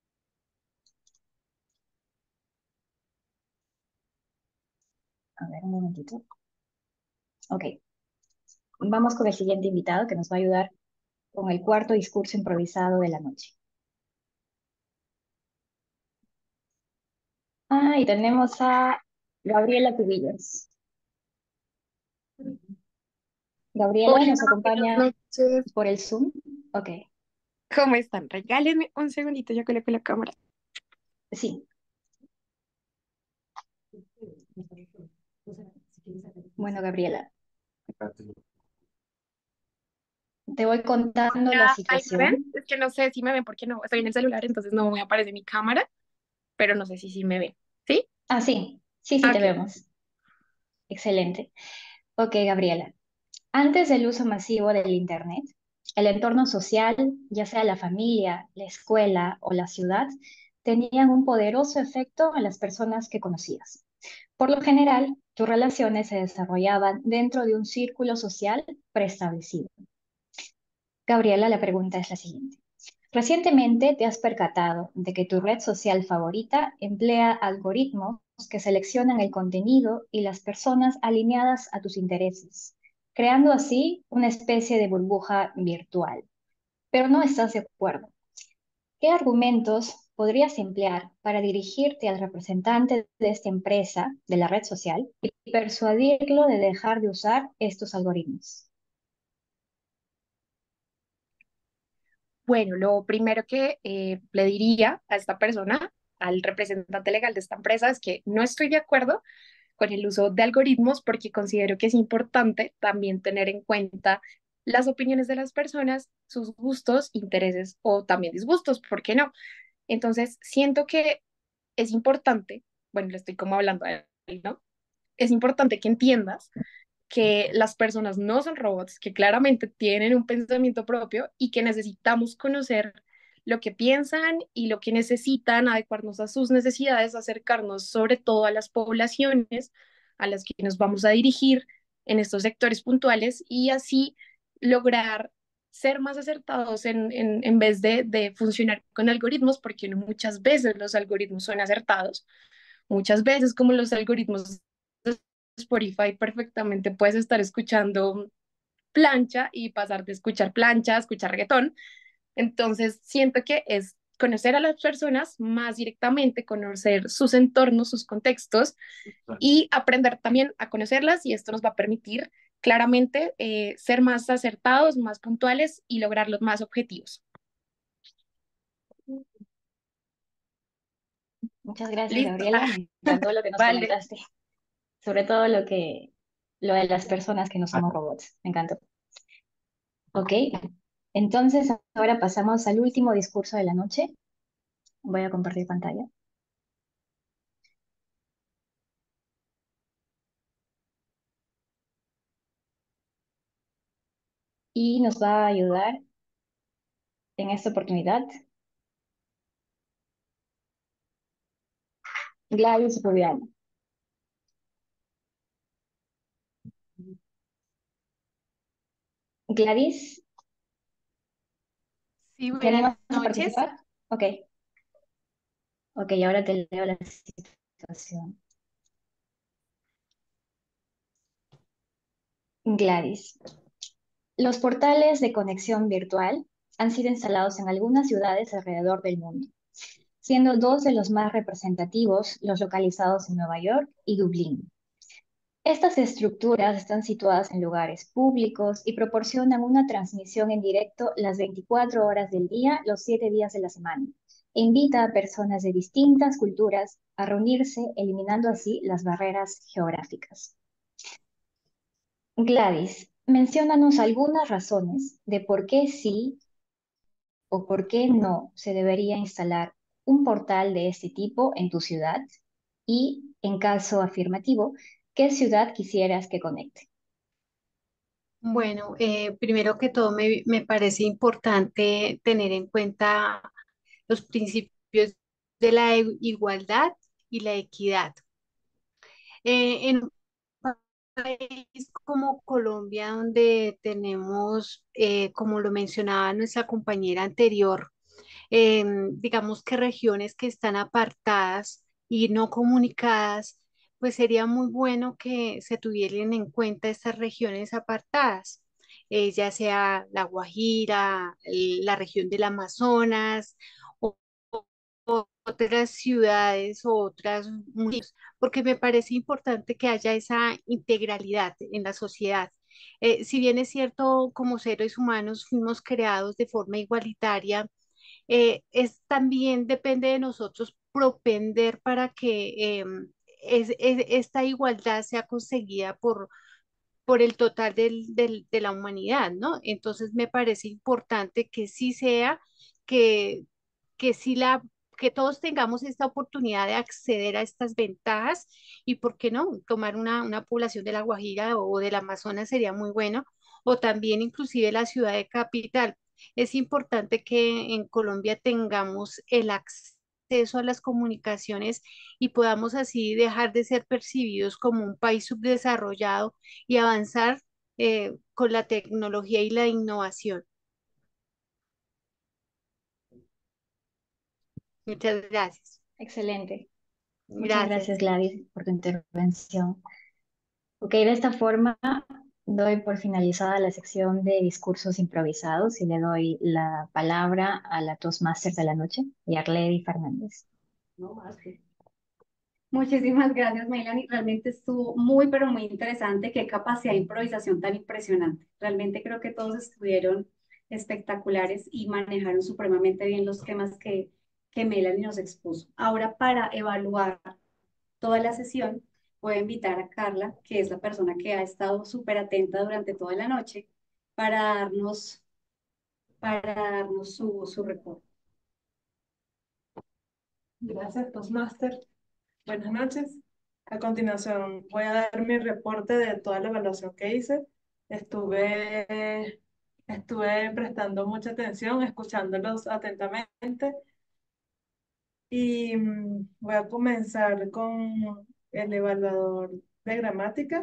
A ver, un momentito. Ok, vamos con el siguiente invitado que nos va a ayudar con el cuarto discurso improvisado de la noche. Ah, y tenemos a Gabriela Cubillos. Gabriela Hola, nos buenas acompaña noches. por el Zoom. Ok, ¿Cómo están? Regálenme un segundito, yo coloco la cámara. sí. Bueno, Gabriela, te voy contando la Hola, ¿ahí me ven? situación. Es que no sé si me ven porque no estoy en el celular, entonces no me aparece mi cámara, pero no sé si sí me ven. ¿Sí? Ah, sí, sí, te Ok. vemos. Excelente. Ok, Gabriela. Antes del uso masivo del Internet, el entorno social, ya sea la familia, la escuela o la ciudad, tenían un poderoso efecto en las personas que conocías. Por lo general, tus relaciones se desarrollaban dentro de un círculo social preestablecido. Gabriela, la pregunta es la siguiente. Recientemente te has percatado de que tu red social favorita emplea algoritmos que seleccionan el contenido y las personas alineadas a tus intereses, creando así una especie de burbuja virtual. Pero no estás de acuerdo. ¿Qué argumentos podrías emplear para dirigirte al representante de esta empresa, de la red social, y persuadirlo de dejar de usar estos algoritmos? Bueno, lo primero que le diría a esta persona, al representante legal de esta empresa, es que no estoy de acuerdo con el uso de algoritmos porque considero que es importante también tener en cuenta las opiniones de las personas, sus gustos, intereses o también disgustos, ¿por qué no? Entonces, siento que es importante, bueno, le estoy como hablando a él, ¿no? Es importante que entiendas que las personas no son robots, que claramente tienen un pensamiento propio y que necesitamos conocer lo que piensan y lo que necesitan, adecuarnos a sus necesidades, acercarnos sobre todo a las poblaciones a las que nos vamos a dirigir en estos sectores puntuales y así lograr ser más acertados en vez de funcionar con algoritmos, porque no muchas veces los algoritmos son acertados. Muchas veces, como los algoritmos de Spotify, perfectamente puedes estar escuchando plancha y pasar de escuchar plancha a escuchar reggaetón. Entonces, siento que es conocer a las personas más directamente, conocer sus entornos, sus contextos y aprender también a conocerlas y esto nos va a permitir claramente ser más acertados, más puntuales y lograr los más objetivos. Muchas gracias, Listo. Gabriela. Me encantó lo que nos Vale. comentaste, sobre todo lo de las personas que no somos robots. Me encantó. Ok, entonces ahora pasamos al último discurso de la noche. Voy a compartir pantalla. Y nos va a ayudar en esta oportunidad Gladys Rubiano. Gladys, Sí, ¿te animas buenas a noches. participar? Ok, ok, ahora te leo la situación. Gladys. Los portales de conexión virtual han sido instalados en algunas ciudades alrededor del mundo, siendo dos de los más representativos los localizados en Nueva York y Dublín. Estas estructuras están situadas en lugares públicos y proporcionan una transmisión en directo las 24 horas del día, los 7 días de la semana. E invita a personas de distintas culturas a reunirse, eliminando así las barreras geográficas. Gladys, menciónanos algunas razones de por qué sí o por qué no se debería instalar un portal de este tipo en tu ciudad y, en caso afirmativo, ¿qué ciudad quisieras que conecte? Bueno, primero que todo me parece importante tener en cuenta los principios de la igualdad y la equidad. En un país como Colombia, donde tenemos, como lo mencionaba nuestra compañera anterior, digamos que regiones que están apartadas y no comunicadas, pues sería muy bueno que se tuvieran en cuenta estas regiones apartadas, ya sea La Guajira, la región del Amazonas, o, o otras ciudades o otras municipios, porque me parece importante que haya esa integralidad en la sociedad. Si bien es cierto, como seres humanos fuimos creados de forma igualitaria, es también depende de nosotros propender para que esta igualdad sea conseguida por el total de la humanidad, ¿no? Entonces me parece importante que sí sea, que, que sí que todos tengamos esta oportunidad de acceder a estas ventajas y, ¿por qué no? Tomar una población de La Guajira o del Amazonas sería muy bueno, o también inclusive la ciudad de capital. Es importante que en Colombia tengamos el acceso a las comunicaciones y podamos así dejar de ser percibidos como un país subdesarrollado y avanzar con la tecnología y la innovación. Muchas gracias. Excelente. Muchas Gracias. gracias, Gladys, por tu intervención. Ok, de esta forma doy por finalizada la sección de discursos improvisados y le doy la palabra a la Toastmaster de la noche, Yarlady Fernández. No más que. Muchísimas gracias, Melanie. Realmente estuvo muy, pero muy interesante. Qué capacidad de improvisación tan impresionante. Realmente creo que todos estuvieron espectaculares y manejaron supremamente bien los temas que Melanie nos expuso. Ahora, para evaluar toda la sesión, voy a invitar a Carla, que es la persona que ha estado súper atenta durante toda la noche, para darnos su reporte. Gracias, Toastmaster. Buenas noches. A continuación, voy a dar mi reporte de toda la evaluación que hice. Estuve prestando mucha atención, escuchándolos atentamente y voy a comenzar con el evaluador de gramática.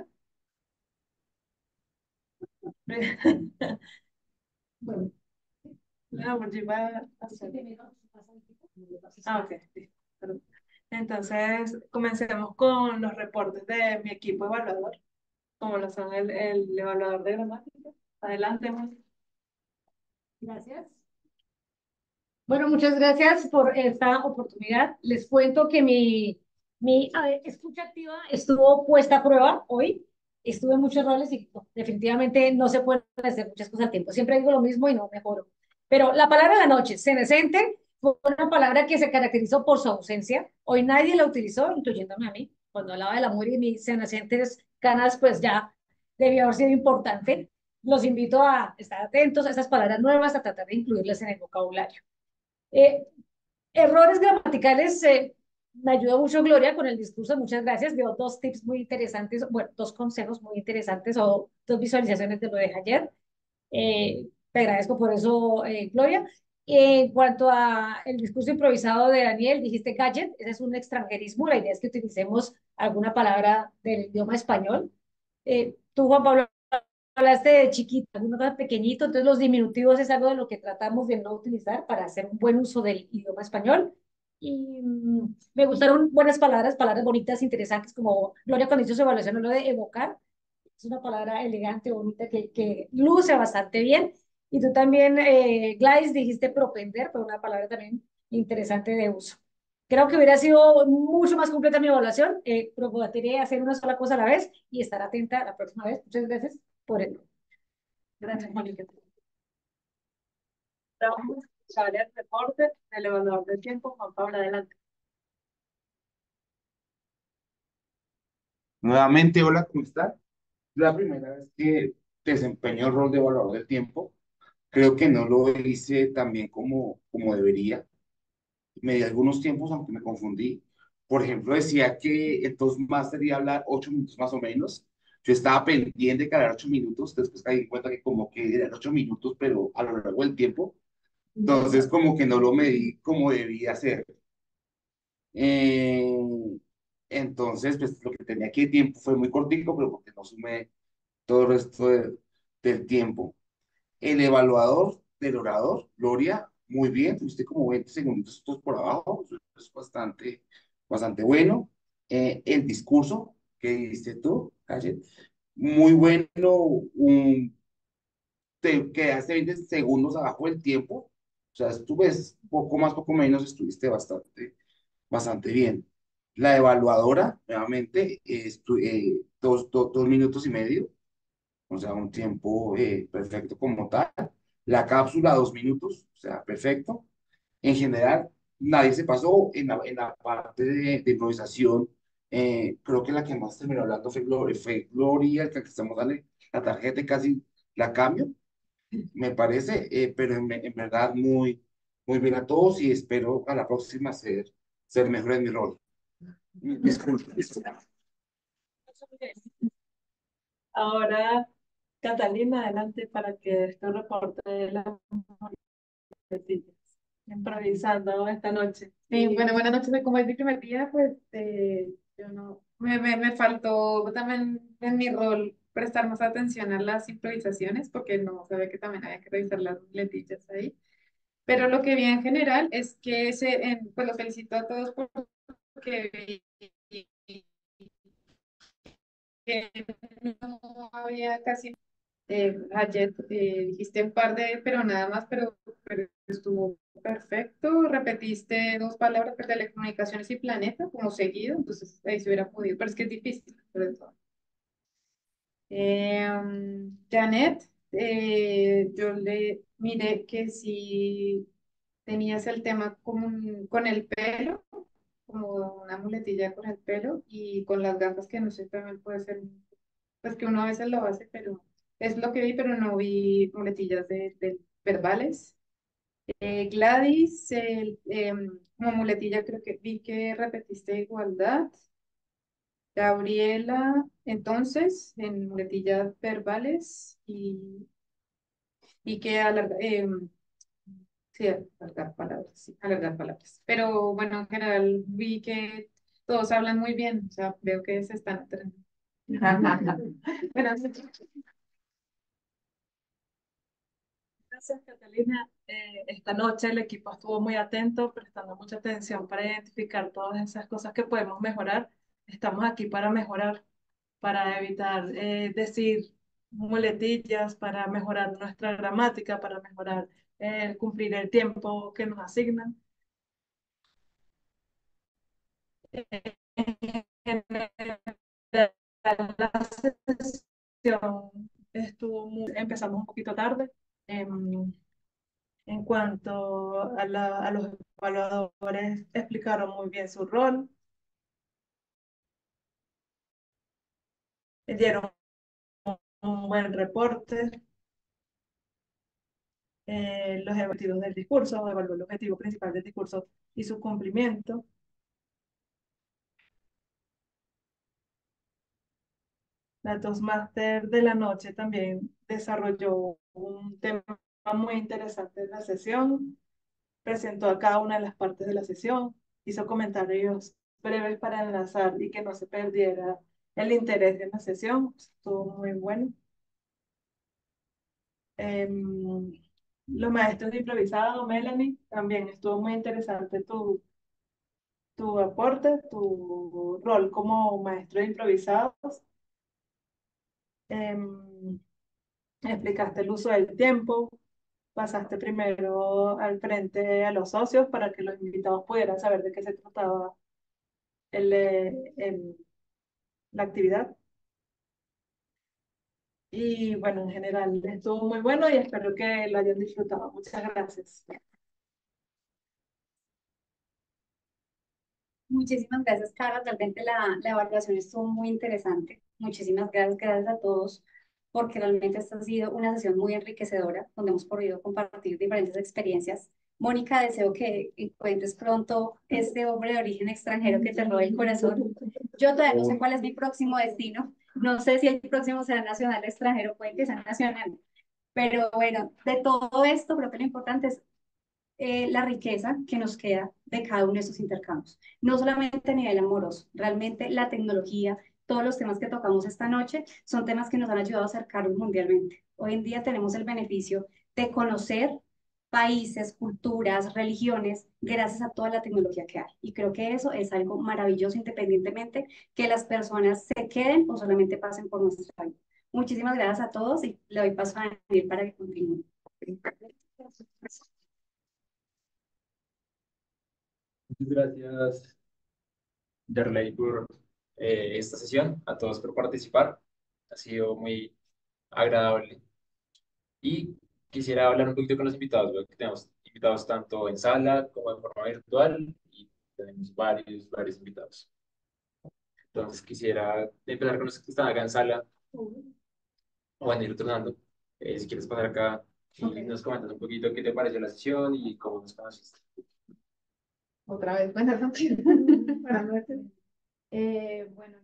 Bueno, no, yo iba a hacer. Ah, ok. Sí, perdón. Entonces, comencemos con los reportes de mi equipo evaluador, como lo son el evaluador de gramática. Adelante, Mónica. Gracias. Bueno, muchas gracias por esta oportunidad. Les cuento que mi escucha activa estuvo puesta a prueba hoy. Estuve en muchos roles y no, definitivamente no se pueden hacer muchas cosas al tiempo. Siempre digo lo mismo y no mejoro. Pero la palabra de la noche, senescente, fue una palabra que se caracterizó por su ausencia. Hoy nadie la utilizó, incluyéndome a mí. Cuando hablaba del amor y mis senescentes canas, pues ya debió haber sido importante. Los invito a estar atentos a esas palabras nuevas, a tratar de incluirlas en el vocabulario. Eh, Errores gramaticales, me ayudó mucho Gloria con el discurso, muchas gracias. Dio dos tips muy interesantes, bueno, dos consejos muy interesantes o dos visualizaciones de lo de ayer. Te agradezco por eso, Gloria. En cuanto a el discurso improvisado de Daniel, dijiste gadget, ese es un extranjerismo, la idea es que utilicemos alguna palabra del idioma español. Tú, Juan Pablo, hablaste de chiquito, alguna cosa pequeñito, entonces los diminutivos es algo de lo que tratamos de no utilizar para hacer un buen uso del idioma español. Y me gustaron buenas palabras, palabras bonitas, interesantes, como Gloria cuando hizo su evaluación, lo de evocar. Es una palabra elegante, bonita, que luce bastante bien. Y tú también, Gladys, dijiste propender, pero una palabra también interesante de uso. Creo que hubiera sido mucho más completa mi evaluación. Procuraré hacer una sola cosa a la vez y estar atenta la próxima vez. Muchas gracias por ello. Gracias, Mónica. Vamos a escuchar el reporte del evaluador del tiempo, Juan Pablo, adelante. Nuevamente, hola, ¿cómo está? La primera vez que desempeño el rol de evaluador del tiempo, creo que no lo hice tan bien como debería. Me di algunos tiempos, aunque me confundí. Por ejemplo, decía que el Toastmaster iba a hablar 8 minutos más o menos. Yo estaba pendiente de que hablara 8 minutos, después caí en cuenta que como que eran 8 minutos, pero a lo largo del tiempo. Entonces, como que no lo medí como debía ser. Eh, entonces, pues lo que tenía aquí de tiempo fue muy cortico, pero porque no sumé todo el resto del tiempo. El evaluador del orador, Gloria, muy bien, tuviste como 20 segundos por abajo, eso es bastante bueno. El discurso que diste tú, Calle, muy bueno, te quedaste 20 segundos abajo del tiempo, o sea, estuve poco más, poco menos, estuviste bastante bien. La evaluadora, nuevamente, 2 minutos y medio, o sea, un tiempo perfecto como tal. La cápsula, 2 minutos, o sea, perfecto. En general, nadie se pasó en la parte de improvisación. Creo que la que más terminó hablando fue Gloria, que estamos dando la tarjeta y casi la cambio, me parece, pero en verdad muy bien a todos y espero a la próxima ser mejor en mi rol. Disculpe, disculpe. Ahora, Catalina, adelante para que des tu reporte de las muletillas. Improvisando esta noche. Bueno, buenas noches. Como es mi primer día, pues yo no, me faltó también en mi rol prestar más atención a las improvisaciones, porque no sabía que también había que revisar las muletillas ahí. Pero lo que vi en general es que pues los felicito a todos porque que no había casi ayer dijiste un par de, pero nada más, pero estuvo perfecto. Repetiste dos palabras, pues, telecomunicaciones y planeta, como seguido, entonces ahí se hubiera podido, pero es que es difícil, sobre todo. Janet, yo le miré que si tenías el tema con el pelo, como una muletilla con el pelo y con las gafas, que no sé, también puede ser, pues que uno a veces lo hace, pero es lo que vi, pero no vi muletillas de verbales. Gladys, como muletilla creo que vi que repetiste igualdad. Gabriela, entonces, en muletillas verbales y que sí, alargar palabras, sí, alargar palabras. Pero bueno, en general vi que todos hablan muy bien, o sea, veo que se están entrenando. Bueno, Gracias, Catalina. Esta noche el equipo estuvo muy atento, prestando mucha atención para identificar todas esas cosas que podemos mejorar. Estamos aquí para mejorar, para evitar decir muletillas, para mejorar nuestra gramática, para mejorar cumplir el tiempo que nos asignan. En general, la sesión empezamos un poquito tarde. En cuanto a los evaluadores, explicaron muy bien su rol, dieron un buen reporte, los objetivos del discurso, evaluó el objetivo principal del discurso y su cumplimiento. La Toastmaster de la noche también desarrolló un tema muy interesante en la sesión, presentó a cada una de las partes de la sesión, hizo comentarios breves para enlazar y que no se perdiera el interés de la sesión. Estuvo muy bueno. Los maestros de improvisado, Melanie, también estuvo muy interesante tu aporte, tu rol como maestro de improvisados. Em, explicaste el uso del tiempo, pasaste primero al frente a los socios para que los invitados pudieran saber de qué se trataba la actividad. Y bueno, en general estuvo muy bueno y espero que lo hayan disfrutado. Muchas gracias. Muchísimas gracias, Cara. Realmente la evaluación estuvo muy interesante. Muchísimas gracias, gracias a todos, porque realmente esta ha sido una sesión muy enriquecedora, donde hemos podido compartir diferentes experiencias. Mónica, deseo que encuentres pronto este hombre de origen extranjero que te robe el corazón. Yo todavía no sé cuál es mi próximo destino. No sé si el próximo será nacional o extranjero, puede que sea nacional. Pero bueno, de todo esto, creo que lo importante es la riqueza que nos queda de cada uno de esos intercambios. No solamente a nivel amoroso, realmente la tecnología, todos los temas que tocamos esta noche son temas que nos han ayudado a acercarnos mundialmente. Hoy en día tenemos el beneficio de conocer países, culturas, religiones, gracias a toda la tecnología que hay. Y creo que eso es algo maravilloso, independientemente que las personas se queden o solamente pasen por nuestra vida. Muchísimas gracias a todos y le doy paso a Daniel para que continúe. Muchas gracias, Darley, por esta sesión, a todos por participar. Ha sido muy agradable. Y quisiera hablar un poquito con los invitados. Veo que tenemos invitados tanto en sala como en forma virtual y tenemos varios invitados. Entonces quisiera empezar con los que están acá en sala o van a ir turnando. Si quieres pasar acá y nos comentas un poquito qué te pareció la sesión y cómo nos conociste. Otra vez, buenas noches. Buenas noches. Bueno,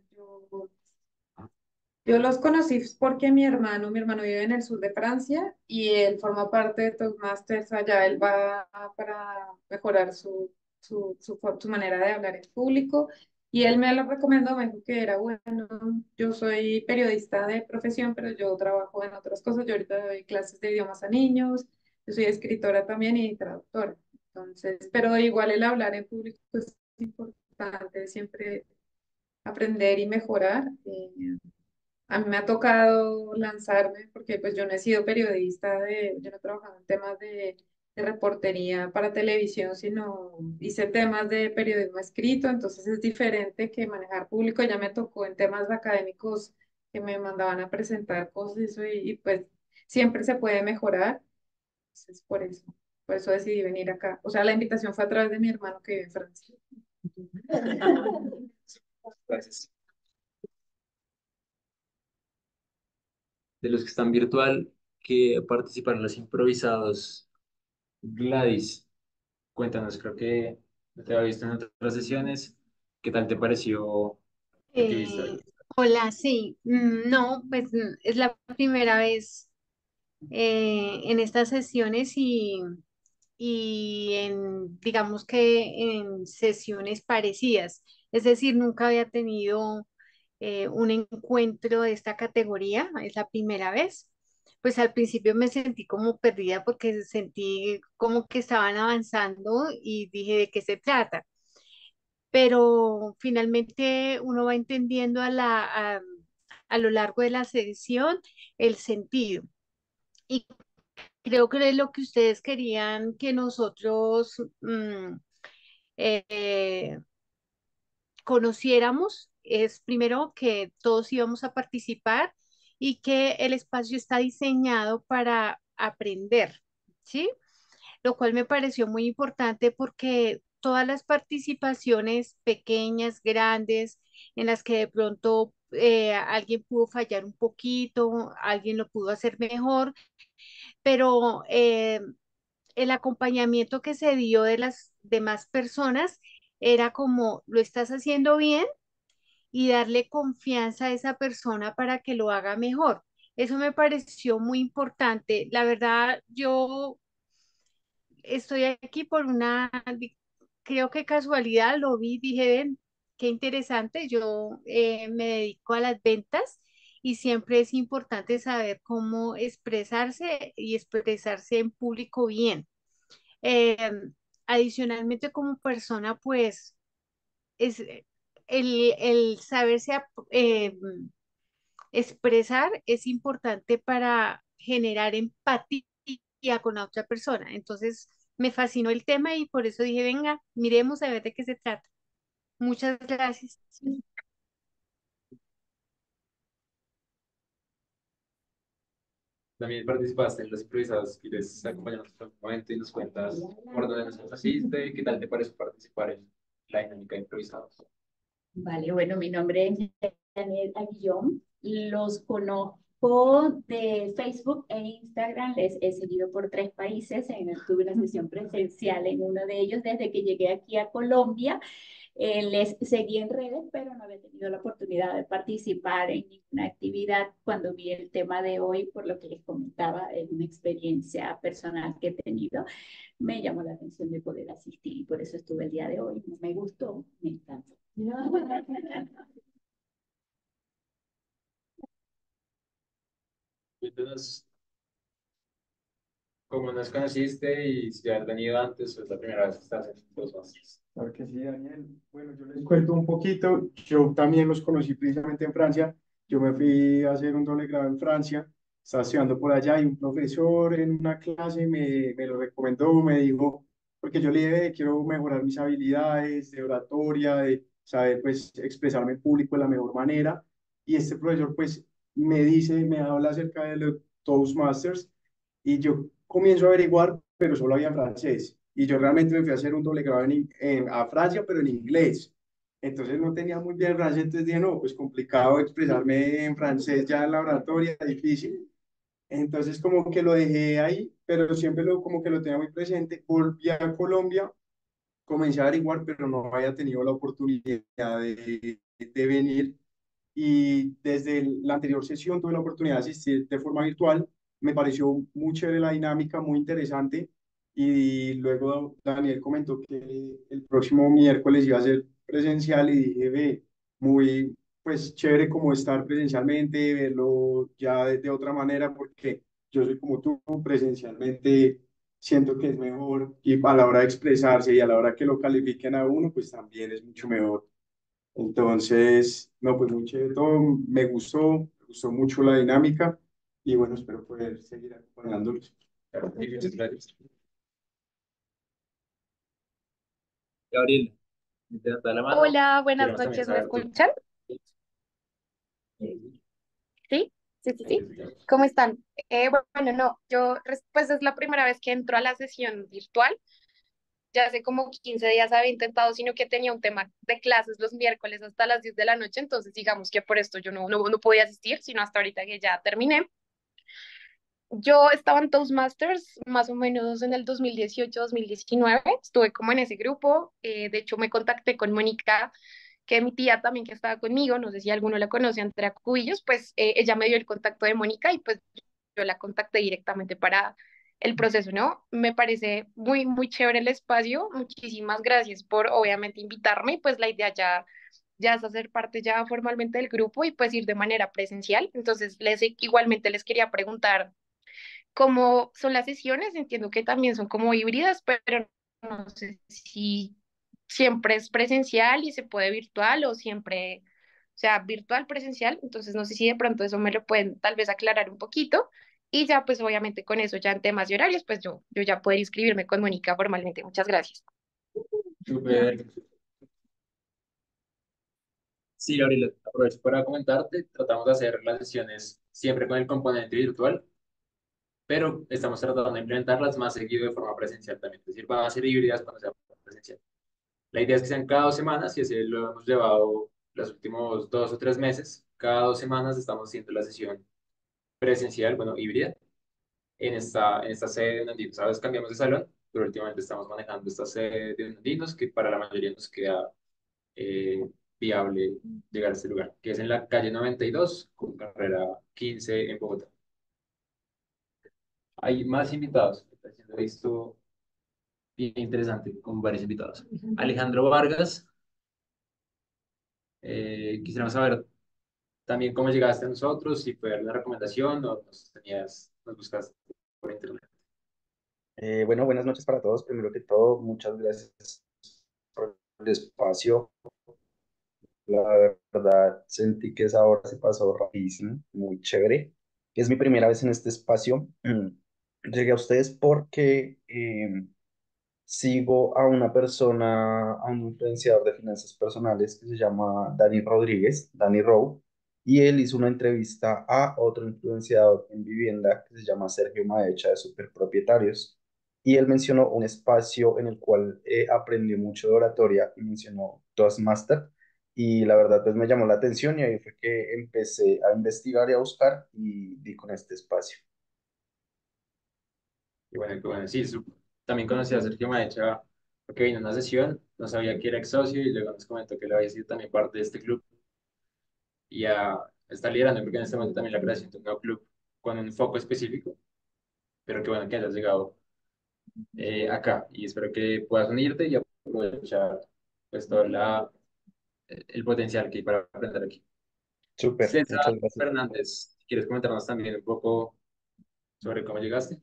yo los conocí porque mi hermano vive en el sur de Francia y él forma parte de Toastmasters allá. Él va para mejorar su manera de hablar en público y él me lo recomendó, me dijo que era bueno. Yo soy periodista de profesión, pero yo trabajo en otras cosas. Yo ahorita doy clases de idiomas a niños, yo soy escritora también y traductora. Entonces, pero igual el hablar en público es importante, siempre aprender y mejorar. A mí me ha tocado lanzarme porque pues yo no he sido periodista, yo no he trabajado en temas de reportería para televisión, sino hice temas de periodismo escrito, entonces es diferente que manejar público. Ya me tocó en temas académicos que me mandaban a presentar cosas y, y pues siempre se puede mejorar. Entonces por eso decidí venir acá. O sea, la invitación fue a través de mi hermano que vive en Francia. Gracias. De los que están virtual, que participaron los improvisados, Gladys, cuéntanos, creo que no te había visto en otras sesiones. ¿Qué tal te pareció lo que viste Eh, hoy? hola, sí, no, pues es la primera vez en estas sesiones y en, digamos que en sesiones parecidas. Es decir, nunca había tenido un encuentro de esta categoría, es la primera vez. Pues al principio me sentí como perdida porque sentí como que estaban avanzando y dije de qué se trata, pero finalmente uno va entendiendo a lo largo de la sesión el sentido. Y creo que es lo que ustedes querían que nosotros eh, conociéramos, es primero que todos íbamos a participar y que el espacio está diseñado para aprender, ¿sí? Lo cual me pareció muy importante porque todas las participaciones pequeñas, grandes, en las que de pronto alguien pudo fallar un poquito, alguien lo pudo hacer mejor, pero el acompañamiento que se dio de las demás personas era como, lo estás haciendo bien y darle confianza a esa persona para que lo haga mejor. Eso me pareció muy importante. La verdad, yo estoy aquí por creo que casualidad lo vi, dije, ven, qué interesante, yo me dedico a las ventas y siempre es importante saber cómo expresarse y expresarse en público bien. Eh, Adicionalmente, como persona, pues, es el saberse expresar es importante para generar empatía con la otra persona. Entonces, me fascinó el tema y por eso dije, venga, miremos a ver de qué se trata. Muchas gracias. También participaste en los improvisados. ¿Quieres acompañarnos por un momento y nos cuentas por dónde nos conociste y qué tal te pareció participar en la dinámica de improvisados? Vale, bueno, mi nombre es Daniel Aguillón. Los conozco de Facebook e Instagram. Les he seguido por 3 países. Tuve una sesión presencial en uno de ellos desde que llegué aquí a Colombia. Les seguí en redes, pero no había tenido la oportunidad de participar en ninguna actividad. Cuando vi el tema de hoy, por lo que les comentaba, es una experiencia personal que he tenido, me llamó la atención de poder asistir y por eso estuve el día de hoy. Me gustó, me encantó. Cuéntanos cómo nos conociste y si has venido antes o es la primera vez que estás en los másteres. Claro que sí, Daniel. Bueno, yo les cuento un poquito. Yo también los conocí precisamente en Francia. Yo me fui a hacer un doble grado en Francia. Estaba estudiando por allá y un profesor en una clase me lo recomendó, me dijo, porque yo le dije, quiero mejorar mis habilidades de oratoria, de saber pues expresarme en público de la mejor manera. Y este profesor pues me dice, me habla acerca de los Toastmasters y yo comienzo a averiguar, pero solo había en francés. Y yo realmente me fui a hacer un doble grado a Francia, pero en inglés. Entonces no tenía muy bien francés, entonces dije, no, pues complicado expresarme en francés ya en la oratoria, difícil. Entonces como que lo dejé ahí, pero siempre como que lo tenía muy presente. Volví a Colombia, comencé a averiguar, pero no había tenido la oportunidad de venir y desde la anterior sesión tuve la oportunidad de asistir de forma virtual. Me pareció muy chévere la dinámica, muy interesante. Y luego Daniel comentó que el próximo miércoles iba a ser presencial y dije, ve, muy, pues chévere como estar presencialmente, verlo ya de otra manera, porque yo soy como tú, presencialmente siento que es mejor y a la hora de expresarse y a la hora que lo califiquen a uno, pues también es mucho mejor. Entonces, no, pues muy chévere todo, me gustó mucho la dinámica y bueno, espero poder seguir acompañándolos. Claro, y muchas gracias. Gabriel, te da la mano. Hola, buenas Queremos también noches, ¿me saber tú. escuchan? Sí, sí, sí, sí. ¿Cómo están? Bueno, no, pues es la primera vez que entro a la sesión virtual. Ya hace como 15 días había intentado, sino que tenía un tema de clases los miércoles hasta las 10 de la noche, entonces digamos que por esto yo no podía asistir, sino hasta ahorita que ya terminé. Yo estaba en Toastmasters más o menos en el 2018-2019, estuve como en ese grupo, de hecho me contacté con Mónica, que mi tía también que estaba conmigo, no sé si alguno la conoce, Andrea Cubillos, pues ella me dio el contacto de Mónica y pues yo la contacté directamente para el proceso, ¿no? Me parece muy, muy chévere el espacio, muchísimas gracias por obviamente invitarme, pues la idea ya es hacer parte ya formalmente del grupo y pues ir de manera presencial, entonces igualmente les quería preguntar cómo son las sesiones, entiendo que también son como híbridas, pero no sé si siempre es presencial y se puede virtual o siempre, o sea, virtual, presencial, entonces no sé si de pronto eso me lo pueden tal vez aclarar un poquito y ya pues obviamente con eso ya en temas de horarios, pues yo ya puedo inscribirme con Mónica formalmente. Muchas gracias. Súper. Sí, Gabriel, aprovecho para comentarte. Tratamos de hacer las sesiones siempre con el componente virtual, pero estamos tratando de implementarlas más seguido de forma presencial también. Es decir, van a ser híbridas cuando sea presencial. La idea es que sean cada 2 semanas y así lo hemos llevado los últimos 2 o 3 meses. Cada 2 semanas estamos haciendo la sesión presencial, bueno, híbrida, en esta sede de Unandinos. A veces cambiamos de salón, pero últimamente estamos manejando esta sede de Unandinos que para la mayoría nos queda eh, viable llegar a este lugar, que es en la calle 92 con carrera 15 en Bogotá. Hay más invitados. Está haciendo esto bien interesante con varios invitados. Alejandro Vargas, quisiéramos saber también cómo llegaste a nosotros, si fue una recomendación o nos buscaste por internet. Bueno, buenas noches para todos. Primero que todo, muchas gracias por el espacio La verdad, sentí que esa hora se pasó rapidísimo, muy chévere. Es mi primera vez en este espacio. Llegué a ustedes porque sigo a una persona, a un influenciador de finanzas personales que se llama Dani Rodríguez, Dani Rowe, y él hizo una entrevista a otro influenciador en vivienda que se llama Sergio Maecha de Superpropietarios. Y él mencionó un espacio en el cual aprendió mucho de oratoria y mencionó Toastmaster. Y la verdad, pues me llamó la atención y ahí fue que empecé a investigar y a buscar y di con este espacio. Y bueno, que bueno, sí, también conocí a Sergio Maecha porque vino a una sesión, no sabía que era ex socio y luego nos comentó que le había sido también parte de este club y a está liderando porque en este momento también la creación de un nuevo club con un foco específico, pero que bueno que hayas llegado acá y espero que puedas unirte y aprovechar pues todo el potencial que hay para aprender aquí. Súper, César muchas gracias. Fernández, ¿quieres comentarnos también un poco sobre cómo llegaste?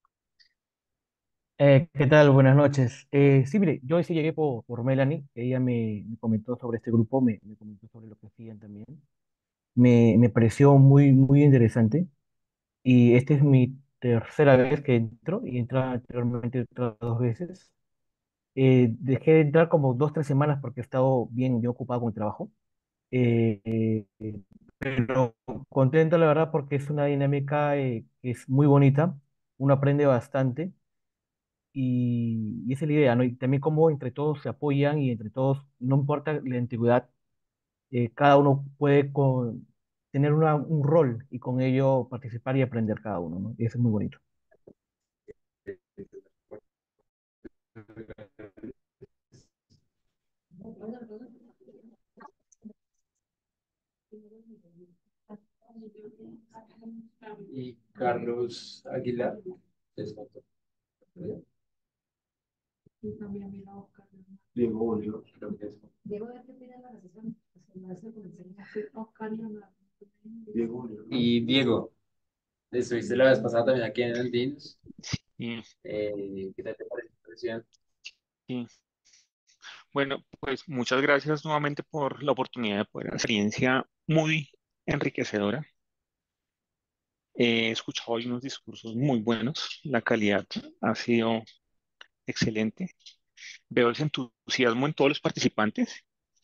¿Qué tal? Buenas noches. Sí, mire, yo sí llegué por Melanie. Ella me comentó sobre este grupo, me comentó sobre lo que hacían también. Me pareció muy interesante. Y esta es mi tercera vez que entro y entré anteriormente otras dos veces. Dejé de entrar como dos, tres semanas porque he estado bien ocupado con el trabajo. Eh, eh, eh, pero contento, la verdad, porque es una dinámica que es muy bonita. Uno aprende bastante y esa es la idea, ¿no? Y también cómo entre todos se apoyan y entre todos, no importa la antigüedad, cada uno puede tener un rol y con ello participar y aprender cada uno, ¿no? Y eso es muy bonito. Y Carlos Aguilar. Exacto. Diego Bolívar. Creo que es. Diego, ¿de qué pide la recesión? Pues el maestro comercial, Oscar y Leonardo. Diego Bolívar. Y Diego, estuviste la vez pasada también aquí en Andinos. Y, ¿Qué tal te parece la sesión? y, bueno, pues muchas gracias nuevamente por la oportunidad de poder hacer una experiencia muy enriquecedora. He escuchado hoy unos discursos muy buenos, la calidad ha sido excelente. Veo ese entusiasmo en todos los participantes.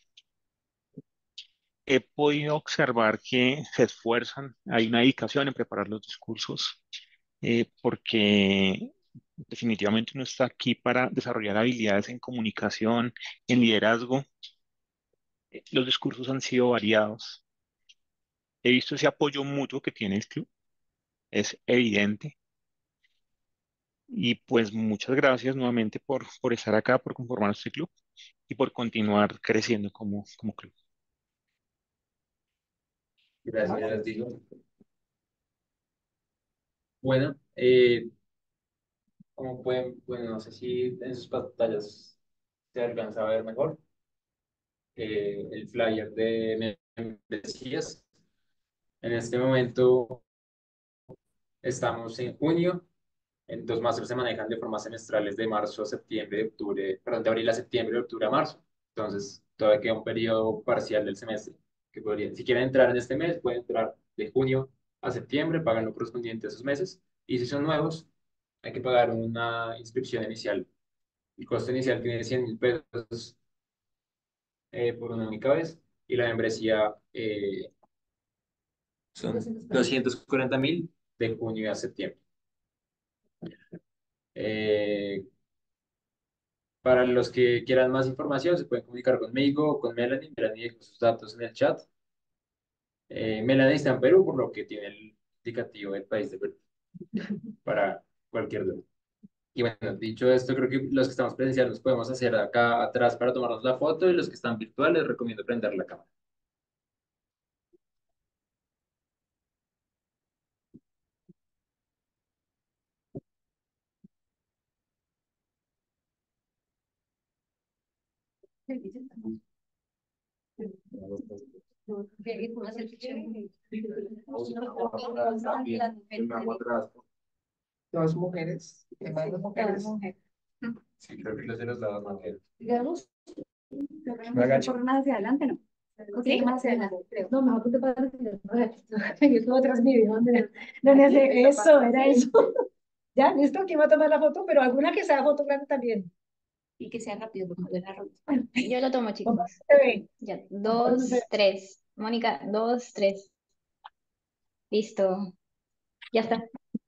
He podido observar que se esfuerzan, hay una dedicación en preparar los discursos, porque definitivamente uno está aquí para desarrollar habilidades en comunicación, en liderazgo. Los discursos han sido variados. He visto ese apoyo mutuo que tiene el club, es evidente. Y pues muchas gracias nuevamente por estar acá, por conformar este club y por continuar creciendo como club. Gracias, Diego. Bueno, como pueden, bueno, no sé si en sus pantallas se alcanza a ver mejor el flyer de membresías. En este momento estamos en junio. En dos másteres se manejan de formas semestrales de marzo a septiembre, de octubre, perdón, de abril a septiembre, de octubre a marzo. Entonces, todavía queda un periodo parcial del semestre que podrían, si quieren entrar en este mes, pueden entrar de junio a septiembre, pagan lo correspondiente a esos meses. Y si son nuevos, hay que pagar una inscripción inicial. El costo inicial tiene 100.000 pesos por una única vez y la membresía son 240.000 de junio a septiembre. Eh, Para los que quieran más información, se pueden comunicar conmigo o con Melanie. Melanie dejó sus datos en el chat. Melanie está en Perú, por lo que tiene el indicativo del país de Perú para cualquier duda. Y bueno, dicho esto, creo que los que estamos presenciales nos podemos hacer acá atrás para tomarnos la foto y los que están virtuales recomiendo prender la cámara. Dos mujeres, tema de las mujeres. Sí, creo que los de los lados más bien. Digamos, Me agacho. por más hacia adelante, no. Sí, más adelante, creo. No, mejor tú te paras en el YouTube atrás mi video donde hace eso, era eso. Ya, listo, ¿quién va a tomar la foto? Pero alguna que sea foto grande también. Y que sea rápido, porque no la ronda. Bueno, Yo lo tomo, ¿cómo chicos. se ve? Ya, ¿Cómo se ve? 2, 3. Mónica, 2, 3. Listo. Ya está.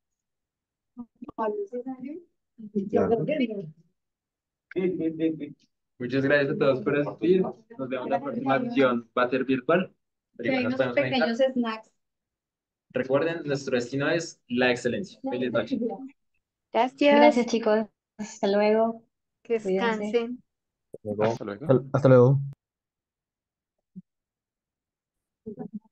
Yo creo que digo. Muchas gracias a todos por asistir. Nos vemos en la próxima sesión. Va a ser virtual. Y hay unos pequeños snacks. Recuerden, nuestro destino es la excelencia. Feliz noche. Gracias. Gracias, chicos. Hasta luego. Que Cuídense. descansen. Hasta luego. Hasta luego.